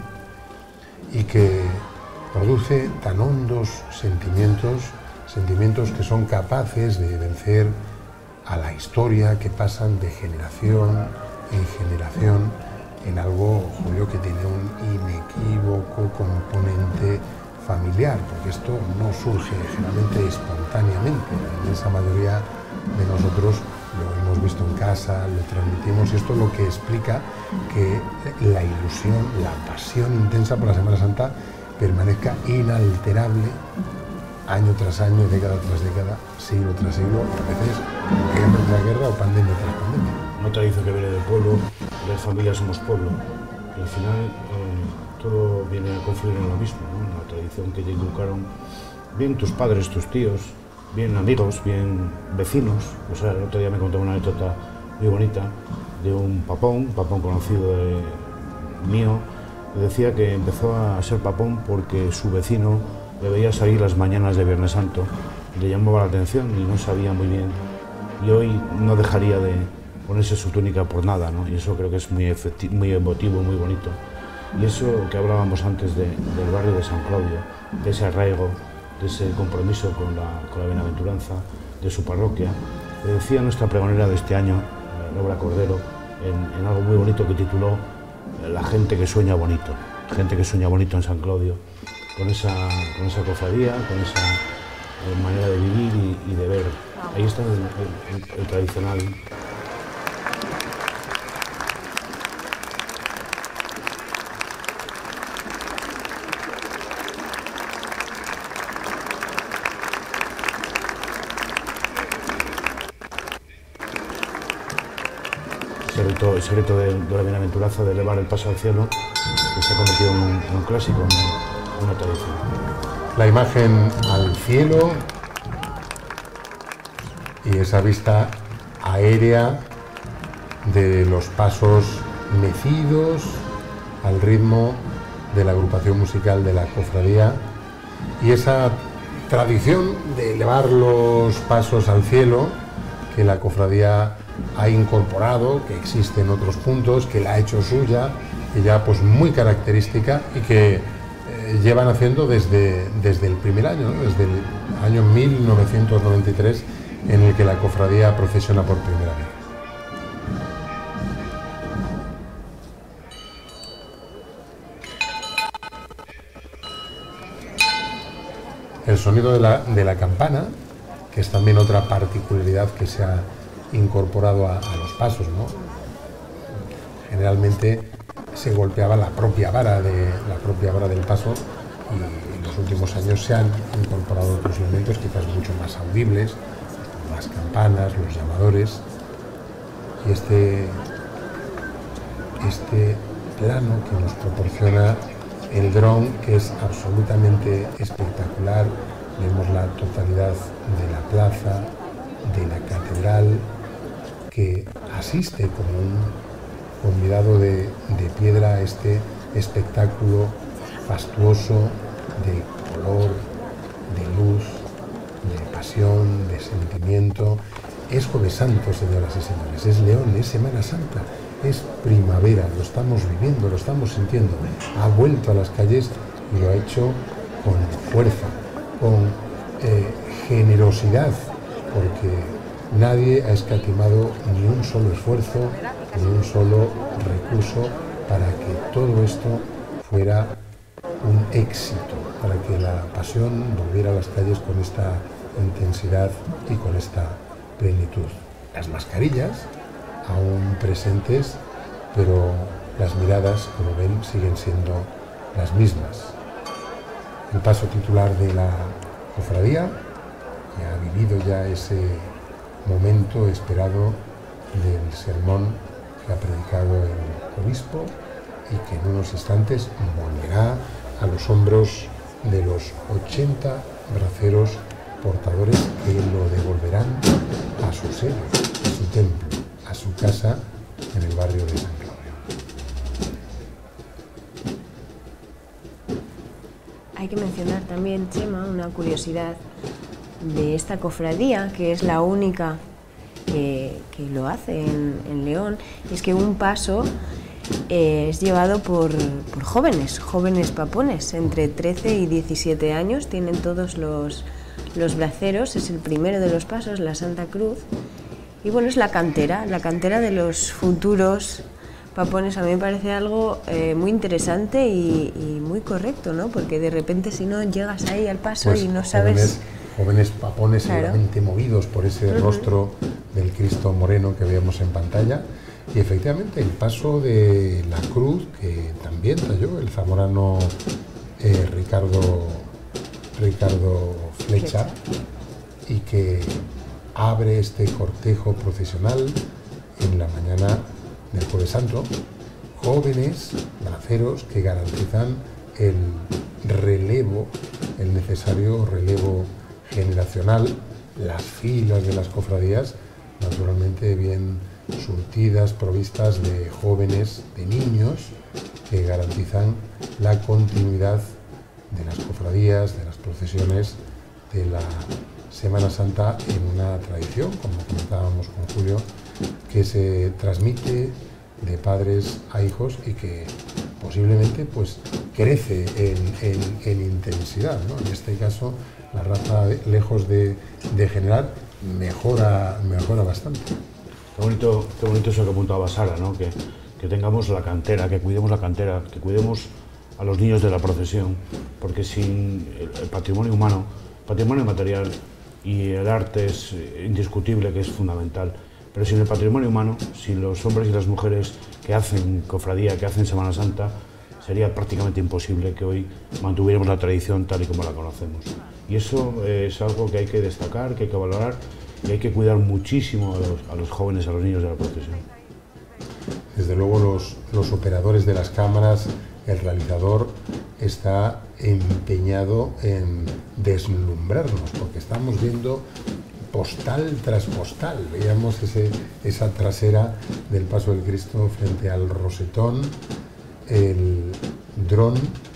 y que produce tan hondos sentimientos, sentimientos que son capaces de vencer a la historia, que pasan de generación en generación en algo, Julio, que tiene un inequívoco componente familiar, porque esto no surge generalmente espontáneamente. La inmensa mayoría de nosotros lo hemos visto en casa, lo transmitimos, y esto es lo que explica que la ilusión, la pasión intensa por la Semana Santa permanezca inalterable año tras año, década tras década, siglo tras siglo, a veces guerra tras guerra o pandemia tras pandemia. Una tradición que viene del pueblo, las familias somos pueblo, y al final eh, todo viene a confluir en lo mismo, ¿no? La tradición que te inculcaron bien tus padres, tus tíos, bien amigos, bien vecinos. O sea, el otro día me contó una anécdota muy bonita de un papón, un papón conocido de, mío, que decía que empezó a ser papón porque su vecino le veía salir las mañanas de Viernes Santo, le llamaba la atención y no sabía muy bien, y hoy no dejaría de ponerse su túnica por nada, ¿no? Y eso creo que es muy, muy emotivo, muy bonito. Y eso que hablábamos antes de, del barrio de San Claudio, de ese arraigo, de ese compromiso con la, con la bienaventuranza, de su parroquia, le decía nuestra pregonera de este año, Laura Cordero, en, en algo muy bonito que tituló La gente que sueña bonito, gente que sueña bonito en San Claudio, con esa, con esa cofradía, con esa eh, manera de vivir y, y de ver. Ahí está el, el, el tradicional. El secreto, el secreto de, de la bienaventuranza, de elevar el paso al cielo, que se ha convertido en un, en un clásico, en una tradición. La imagen al cielo y esa vista aérea de los pasos mecidos al ritmo de la agrupación musical de la cofradía y esa tradición de elevar los pasos al cielo que la cofradía ha incorporado, que existe en otros puntos, que la ha hecho suya y ya pues muy característica y que eh, llevan haciendo desde, desde el primer año, ¿no? Desde el año mil novecientos noventa y tres en el que la cofradía procesiona por primera vez. El sonido de la, de la campana, que es también otra particularidad que se ha incorporado a, a los pasos, ¿no? Generalmente se golpeaba la propia vara de la propia vara del paso y en los últimos años se han incorporado otros elementos quizás mucho más audibles, las campanas, los llamadores y este este plano que nos proporciona el dron, que es absolutamente espectacular. Vemos la totalidad de la plaza, de la catedral, que asiste como un convidado de, de piedra a este espectáculo fastuoso de color, de luz, de pasión, de sentimiento. Es Jueves Santo, señoras y señores, es León, es Semana Santa, es primavera, lo estamos viviendo, lo estamos sintiendo. Ha vuelto a las calles y lo ha hecho con fuerza, con eh, generosidad, porque nadie ha escatimado ni un solo esfuerzo, ni un solo recurso para que todo esto fuera un éxito, para que la pasión volviera a las calles con esta intensidad y con esta plenitud. Las mascarillas aún presentes, pero las miradas, como ven, siguen siendo las mismas. El paso titular de la cofradía, que ha vivido ya ese momento esperado del sermón que ha predicado el obispo y que en unos instantes volverá a los hombros de los ochenta braceros portadores que lo devolverán a su sede, a su templo, a su casa en el barrio de San Claudio. Hay que mencionar también, Chema, una curiosidad de esta cofradía, que es la única que, que lo hace en, en León, es que un paso eh, es llevado por, por jóvenes, jóvenes papones, entre trece y diecisiete años, tienen todos los, los braceros, es el primero de los pasos, la Santa Cruz, y bueno, es la cantera, la cantera de los futuros papones. A mí me parece algo eh, muy interesante y, y muy correcto, ¿no? Porque de repente si no llegas ahí al paso pues y no sabes... Jóvenes, jóvenes papones, claro, seguramente movidos por ese uh-huh. rostro del Cristo moreno que veíamos en pantalla. Y efectivamente el paso de la cruz, que también trayó el zamorano eh, Ricardo, Ricardo Flecha, y que abre este cortejo procesional en la mañana del Jueves Santo, jóvenes braceros que garantizan el relevo, el necesario relevo generacional, las filas de las cofradías, naturalmente bien surtidas, provistas de jóvenes, de niños, que garantizan la continuidad de las cofradías, de las procesiones de la Semana Santa en una tradición, como comentábamos con Julio, que se transmite de padres a hijos y que posiblemente pues crece en, en, en intensidad, ¿no? En este caso la raza, lejos de degenerar, mejora, mejora bastante. Qué bonito, qué bonito eso que apuntaba Sara, ¿no? Que, que tengamos la cantera, que cuidemos la cantera, que cuidemos a los niños de la procesión, porque sin el, el patrimonio humano, patrimonio material y el arte es indiscutible que es fundamental, pero sin el patrimonio humano, sin los hombres y las mujeres que hacen cofradía, que hacen Semana Santa, sería prácticamente imposible que hoy mantuviéramos la tradición tal y como la conocemos. Y eso es algo que hay que destacar, que hay que valorar y hay que cuidar muchísimo a los, a los jóvenes, a los niños de la procesión. Desde luego los, los operadores de las cámaras, el realizador está empeñado en deslumbrarnos, porque estamos viendo postal tras postal. Veíamos ese, esa trasera del Paso del Cristo frente al rosetón, el dron,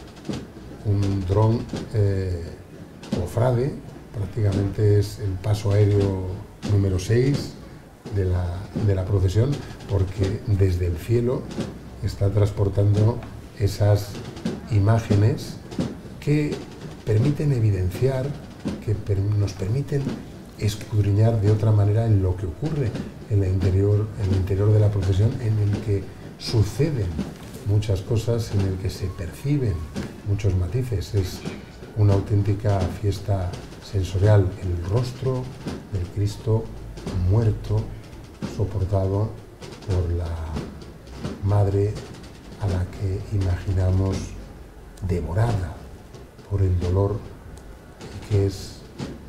un dron eh, cofrade, prácticamente es el paso aéreo número seis de la, de la procesión, porque desde el cielo está transportando esas imágenes que permiten evidenciar, que per, nos permiten escudriñar de otra manera en lo que ocurre en el interior, en el interior de la procesión, en el que suceden muchas cosas, en el que se perciben muchos matices. Es una auténtica fiesta sensorial, el rostro del Cristo muerto, soportado por la Madre a la que imaginamos devorada por el dolor, y que es,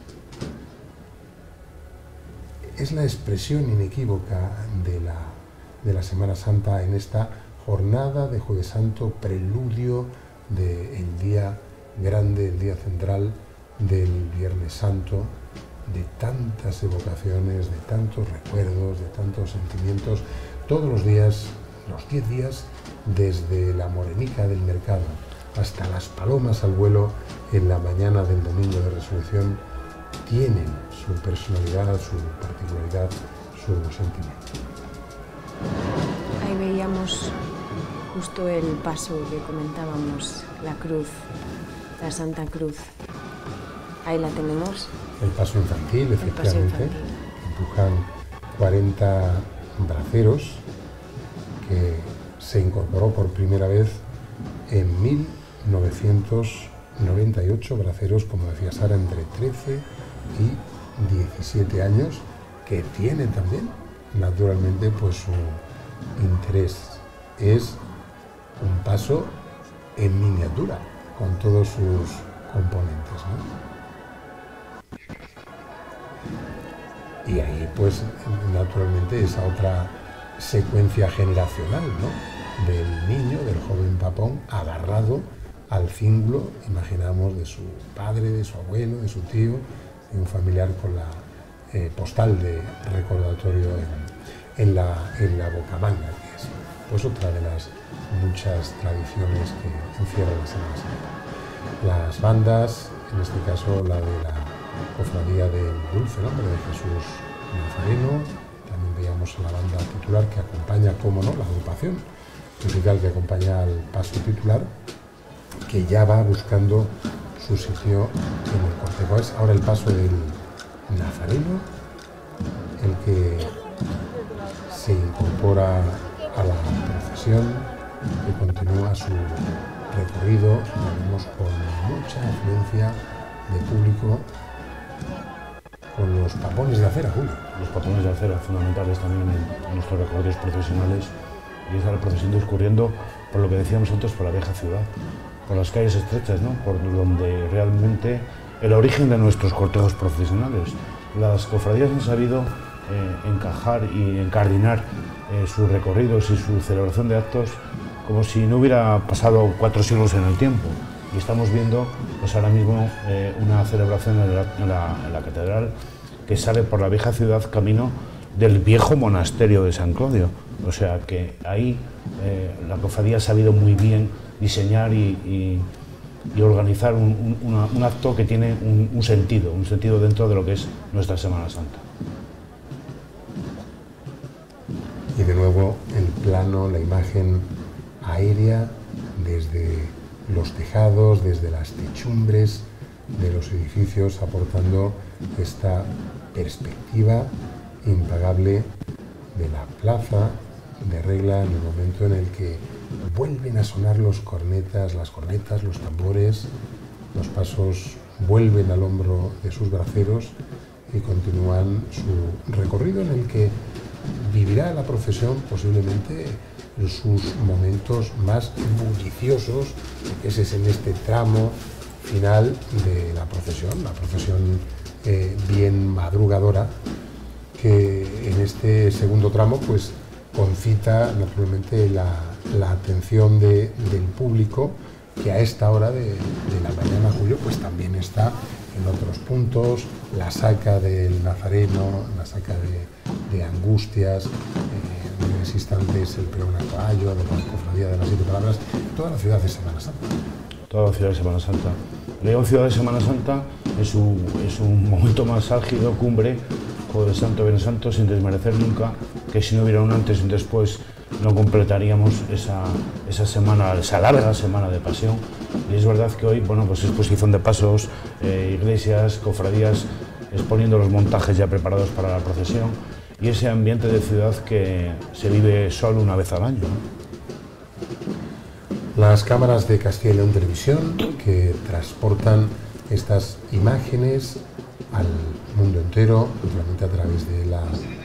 es la expresión inequívoca de la, de la Semana Santa en esta jornada de Jueves Santo, preludio del día grande, el día central del Viernes Santo, de tantas evocaciones, de tantos recuerdos, de tantos sentimientos, todos los días, los diez días, desde la Morenica del Mercado hasta las palomas al vuelo en la mañana del Domingo de Resurrección, tienen su personalidad, su particularidad, su sentimiento. Hay veíamos justo el paso que comentábamos, la cruz, la Santa Cruz. Ahí la tenemos. El paso infantil, efectivamente. El paso infantil. Empujan cuarenta braceros que se incorporó por primera vez en mil novecientos noventa y ocho, braceros, como decía Sara, entre trece y diecisiete años, que tienen también, naturalmente, pues su interés. Es un paso en miniatura, con todos sus componentes, ¿no? Y ahí, pues, naturalmente, esa otra secuencia generacional, ¿no? Del niño, del joven Papón, agarrado al cíngulo, imaginamos, de su padre, de su abuelo, de su tío, y un familiar con la eh, postal de recordatorio en, en, la, en la bocamanga, que es pues otra de las muchas tradiciones que encierra la Semana Santa. Las bandas, en este caso la de la Cofradía del Dulce Nombre de Jesús Nazareno, también veíamos a la banda titular que acompaña, cómo no, la agrupación musical que acompaña al paso titular, que ya va buscando su sitio en el cortejo. Es ahora el paso del Nazareno, el que se incorpora a la procesión, que continúa su recorrido, vemos con mucha afluencia de público, con los papones de acera, Julio. Los papones de acera, fundamentales también en nuestros recorridos procesionales, y esa la procesión discurriendo por lo que decíamos antes, por la vieja ciudad, por las calles estrechas, ¿no? Por donde realmente el origen de nuestros cortejos procesionales. Las cofradías han sabido eh, encajar y encardinar eh, sus recorridos y su celebración de actos como si no hubiera pasado cuatro siglos en el tiempo. Y estamos viendo pues ahora mismo eh, una celebración en la, en, la, en la catedral que sale por la vieja ciudad camino del viejo monasterio de San Clodio. O sea que ahí eh, la cofradía ha sabido muy bien diseñar y, y, y organizar un, un, una, un acto que tiene un, un sentido, un sentido dentro de lo que es nuestra Semana Santa. Y de nuevo el plano, la imagen aérea desde los tejados, desde las techumbres de los edificios, aportando esta perspectiva impagable de la plaza de Regla en el momento en el que vuelven a sonar los cornetas, las cornetas, los tambores, los pasos vuelven al hombro de sus braceros y continúan su recorrido en el que vivirá la procesión posiblemente sus momentos más bulliciosos, que ese es en este tramo final de la procesión, la procesión eh, bien madrugadora, que en este segundo tramo pues concita naturalmente la, la atención de, del público, que a esta hora de, de la mañana, Julio, pues también está en otros puntos, la saca del Nazareno, la saca de, de Angustias, eh, en ese instante es el pregón a caballo, la cofradía de las siete palabras, toda la ciudad de Semana Santa. Toda la ciudad de Semana Santa. León, ciudad de Semana Santa, es un, es un momento más álgido, cumbre, Jueves Santo, Viernes Santo, sin desmerecer nunca que si no hubiera un antes y un después no completaríamos esa, esa semana, esa larga semana de pasión. Y es verdad que hoy, bueno, pues exposición de pasos, eh, iglesias, cofradías, exponiendo los montajes ya preparados para la procesión y ese ambiente de ciudad que se vive solo una vez al año, ¿no? Las cámaras de Castilla y León Televisión que transportan estas imágenes al mundo entero, naturalmente a través de la,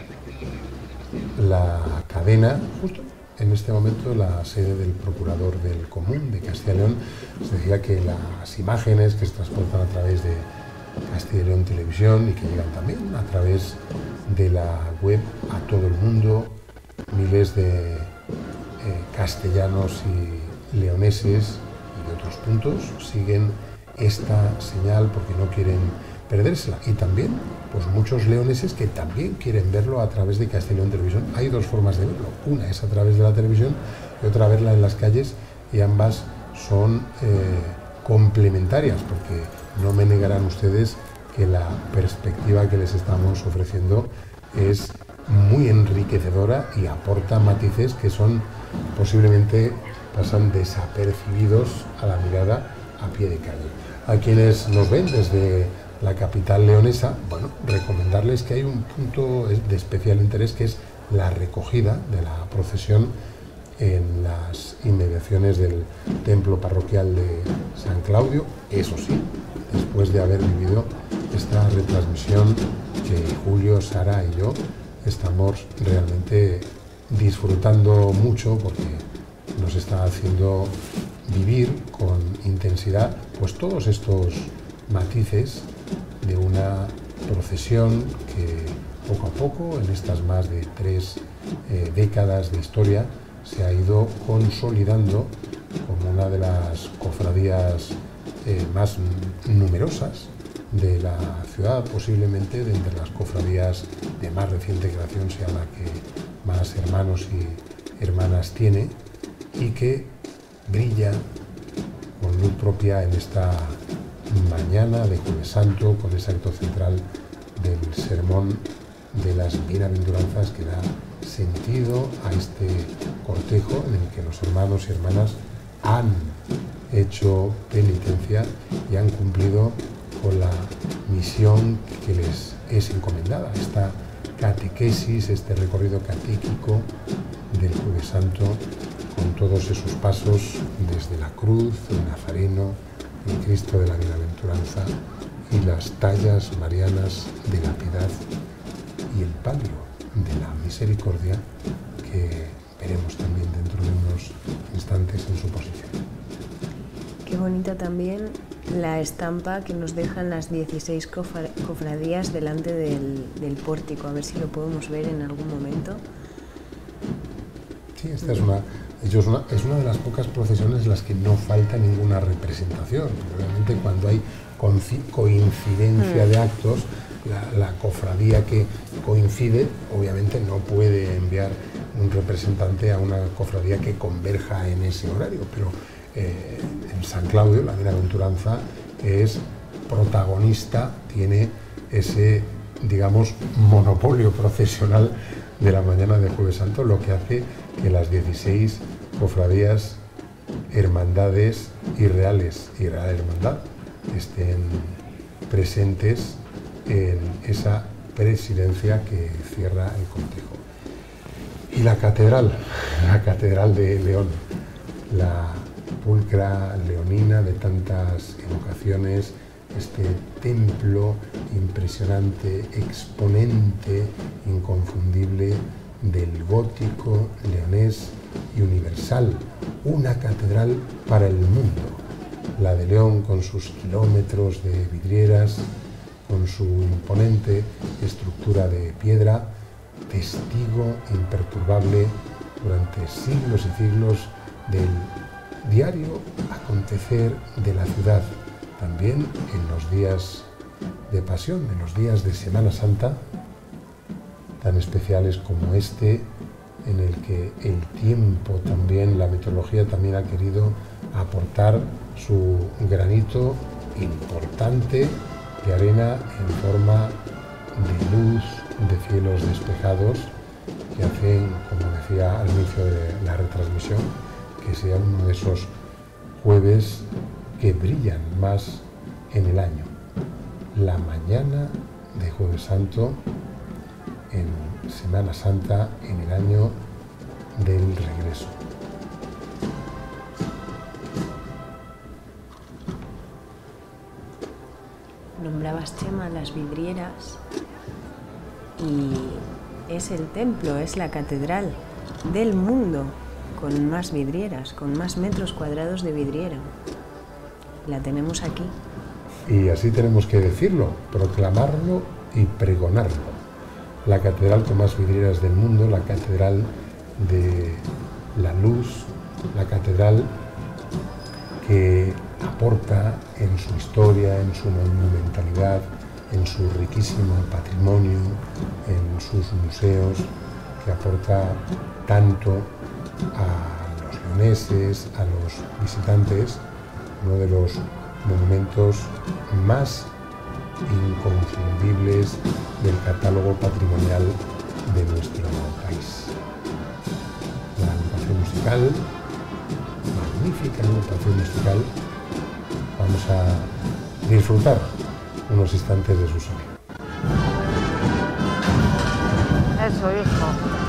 la cadena, justo en este momento la sede del Procurador del Común de Castilla y León. Se decía que las imágenes que se transportan a través de Castilla y León Televisión y que llegan también a través de la web a todo el mundo, miles de eh, castellanos y leoneses y de otros puntos siguen esta señal porque no quieren perdérsela, y también pues muchos leoneses que también quieren verlo a través de Castilla y León Televisión. Hay dos formas de verlo, una es a través de la televisión y otra verla en las calles, y ambas son eh, complementarias, porque no me negarán ustedes que la perspectiva que les estamos ofreciendo es muy enriquecedora y aporta matices que son posiblemente pasan desapercibidos a la mirada a pie de calle. A quienes nos ven desde la capital leonesa, bueno, recomendarles que hay un punto de especial interés, que es la recogida de la procesión en las inmediaciones del templo parroquial de San Claudio, eso sí, después de haber vivido esta retransmisión que Julio, Sara y yo estamos realmente disfrutando mucho, porque nos está haciendo vivir con intensidad pues todos estos matices de una procesión que poco a poco, en estas más de tres eh, décadas de historia, se ha ido consolidando como una de las cofradías eh, más numerosas de la ciudad, posiblemente de entre las cofradías de más reciente creación sea la que más hermanos y hermanas tiene, y que brilla con luz propia en esta mañana de Jueves Santo, con ese acto central del sermón de las bienaventuranzas que da sentido a este cortejo en el que los hermanos y hermanas han hecho penitencia y han cumplido con la misión que les es encomendada, esta catequesis, este recorrido catequístico del Jueves Santo, con todos esos pasos desde la cruz, el Nazareno, el Cristo de la Bienaventuranza y las tallas marianas de la piedad y el palio de la misericordia, que veremos también dentro de unos instantes en su posición. Qué bonita también la estampa que nos dejan las dieciséis cofradías delante del, del pórtico, a ver si lo podemos ver en algún momento. Sí, esta es una, es una, es una de las pocas procesiones en las que no falta ninguna representación. Realmente cuando hay coincidencia de actos, la, la cofradía que coincide obviamente no puede enviar un representante a una cofradía que converja en ese horario, pero eh, en San Claudio la bienaventuranza es protagonista, tiene ese, digamos, monopolio procesional de la mañana de Jueves Santo, lo que hace que las dieciséis cofradías, hermandades y reales y real hermandad estén presentes en esa presidencia que cierra el cortejo. Y la catedral, la catedral de León, la pulcra leonina de tantas evocaciones, este templo impresionante, exponente inconfundible del gótico leonés y universal, una catedral para el mundo, la de León, con sus kilómetros de vidrieras, con su imponente estructura de piedra, testigo imperturbable durante siglos y siglos del diario acontecer de la ciudad, también en los días de pasión, en los días de Semana Santa, tan especiales como este, en el que el tiempo también, la meteorología también ha querido aportar su granito importante de arena en forma de luz, de cielos despejados, que hacen, como decía al inicio de la retransmisión, que sea uno de esos jueves que brillan más en el año. La mañana de Jueves Santo en Semana Santa, en el año del regreso. Nombrabas, Chema, las vidrieras, y es el templo, es la catedral del mundo con más vidrieras, con más metros cuadrados de vidriera. La tenemos aquí. Y así tenemos que decirlo, proclamarlo y pregonarlo. La catedral con más vidrieras del mundo, la catedral de la luz, la catedral que aporta en su historia, en su monumentalidad, en su riquísimo patrimonio, en sus museos, que aporta tanto a los leoneses, a los visitantes, uno de los monumentos más inconfundibles del catálogo patrimonial de nuestro país. La agrupación musical, magnífica agrupación musical, vamos a disfrutar unos instantes de su sonido. Eso, hijo.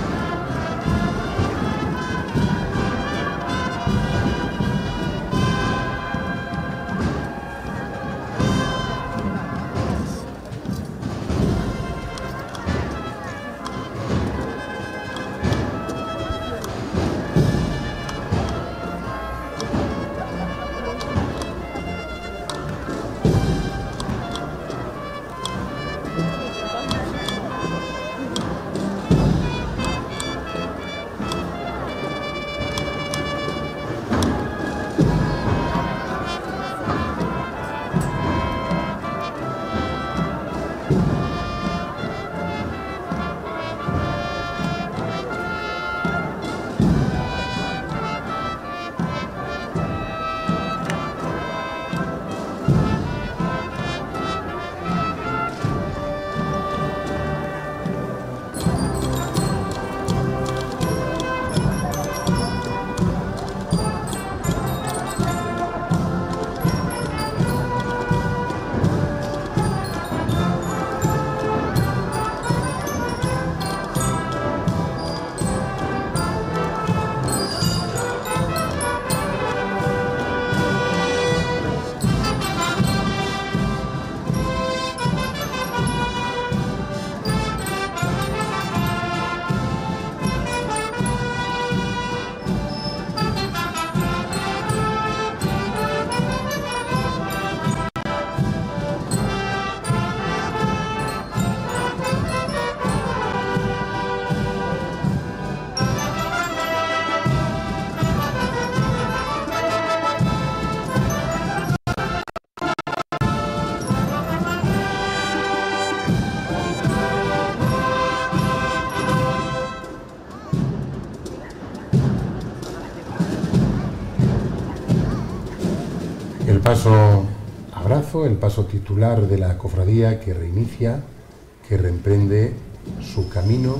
El paso abrazo, el paso titular de la cofradía que reinicia, que reemprende su camino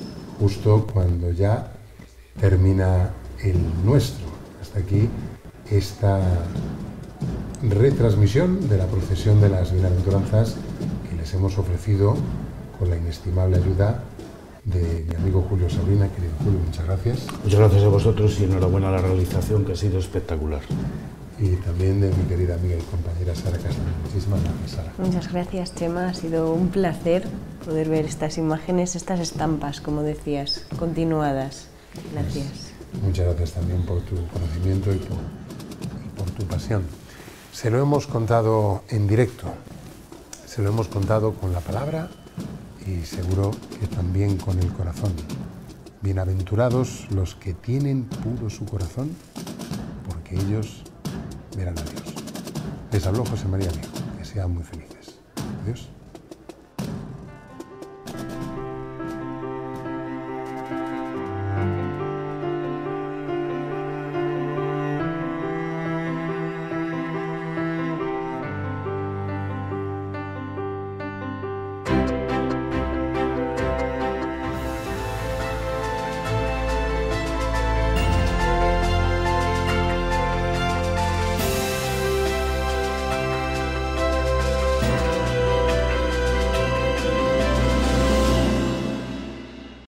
justo cuando ya termina el nuestro. Hasta aquí esta retransmisión de la procesión de las bienaventuranzas que les hemos ofrecido con la inestimable ayuda de mi amigo Julio Sabrina. Querido Julio, muchas gracias. Muchas gracias a vosotros y enhorabuena a la realización, que ha sido espectacular. Y también de mi querida amiga y compañera Sara Castañón. Muchísimas gracias, Sara. Muchas gracias, Chema. Ha sido un placer poder ver estas imágenes, estas estampas, como decías, continuadas. Gracias. Pues, muchas gracias también por tu conocimiento y por, y por tu pasión. Se lo hemos contado en directo, se lo hemos contado con la palabra y seguro que también con el corazón. Bienaventurados los que tienen puro su corazón, porque ellos verán a Dios. Les habló José María Amigo. Que sean muy felices. Adiós.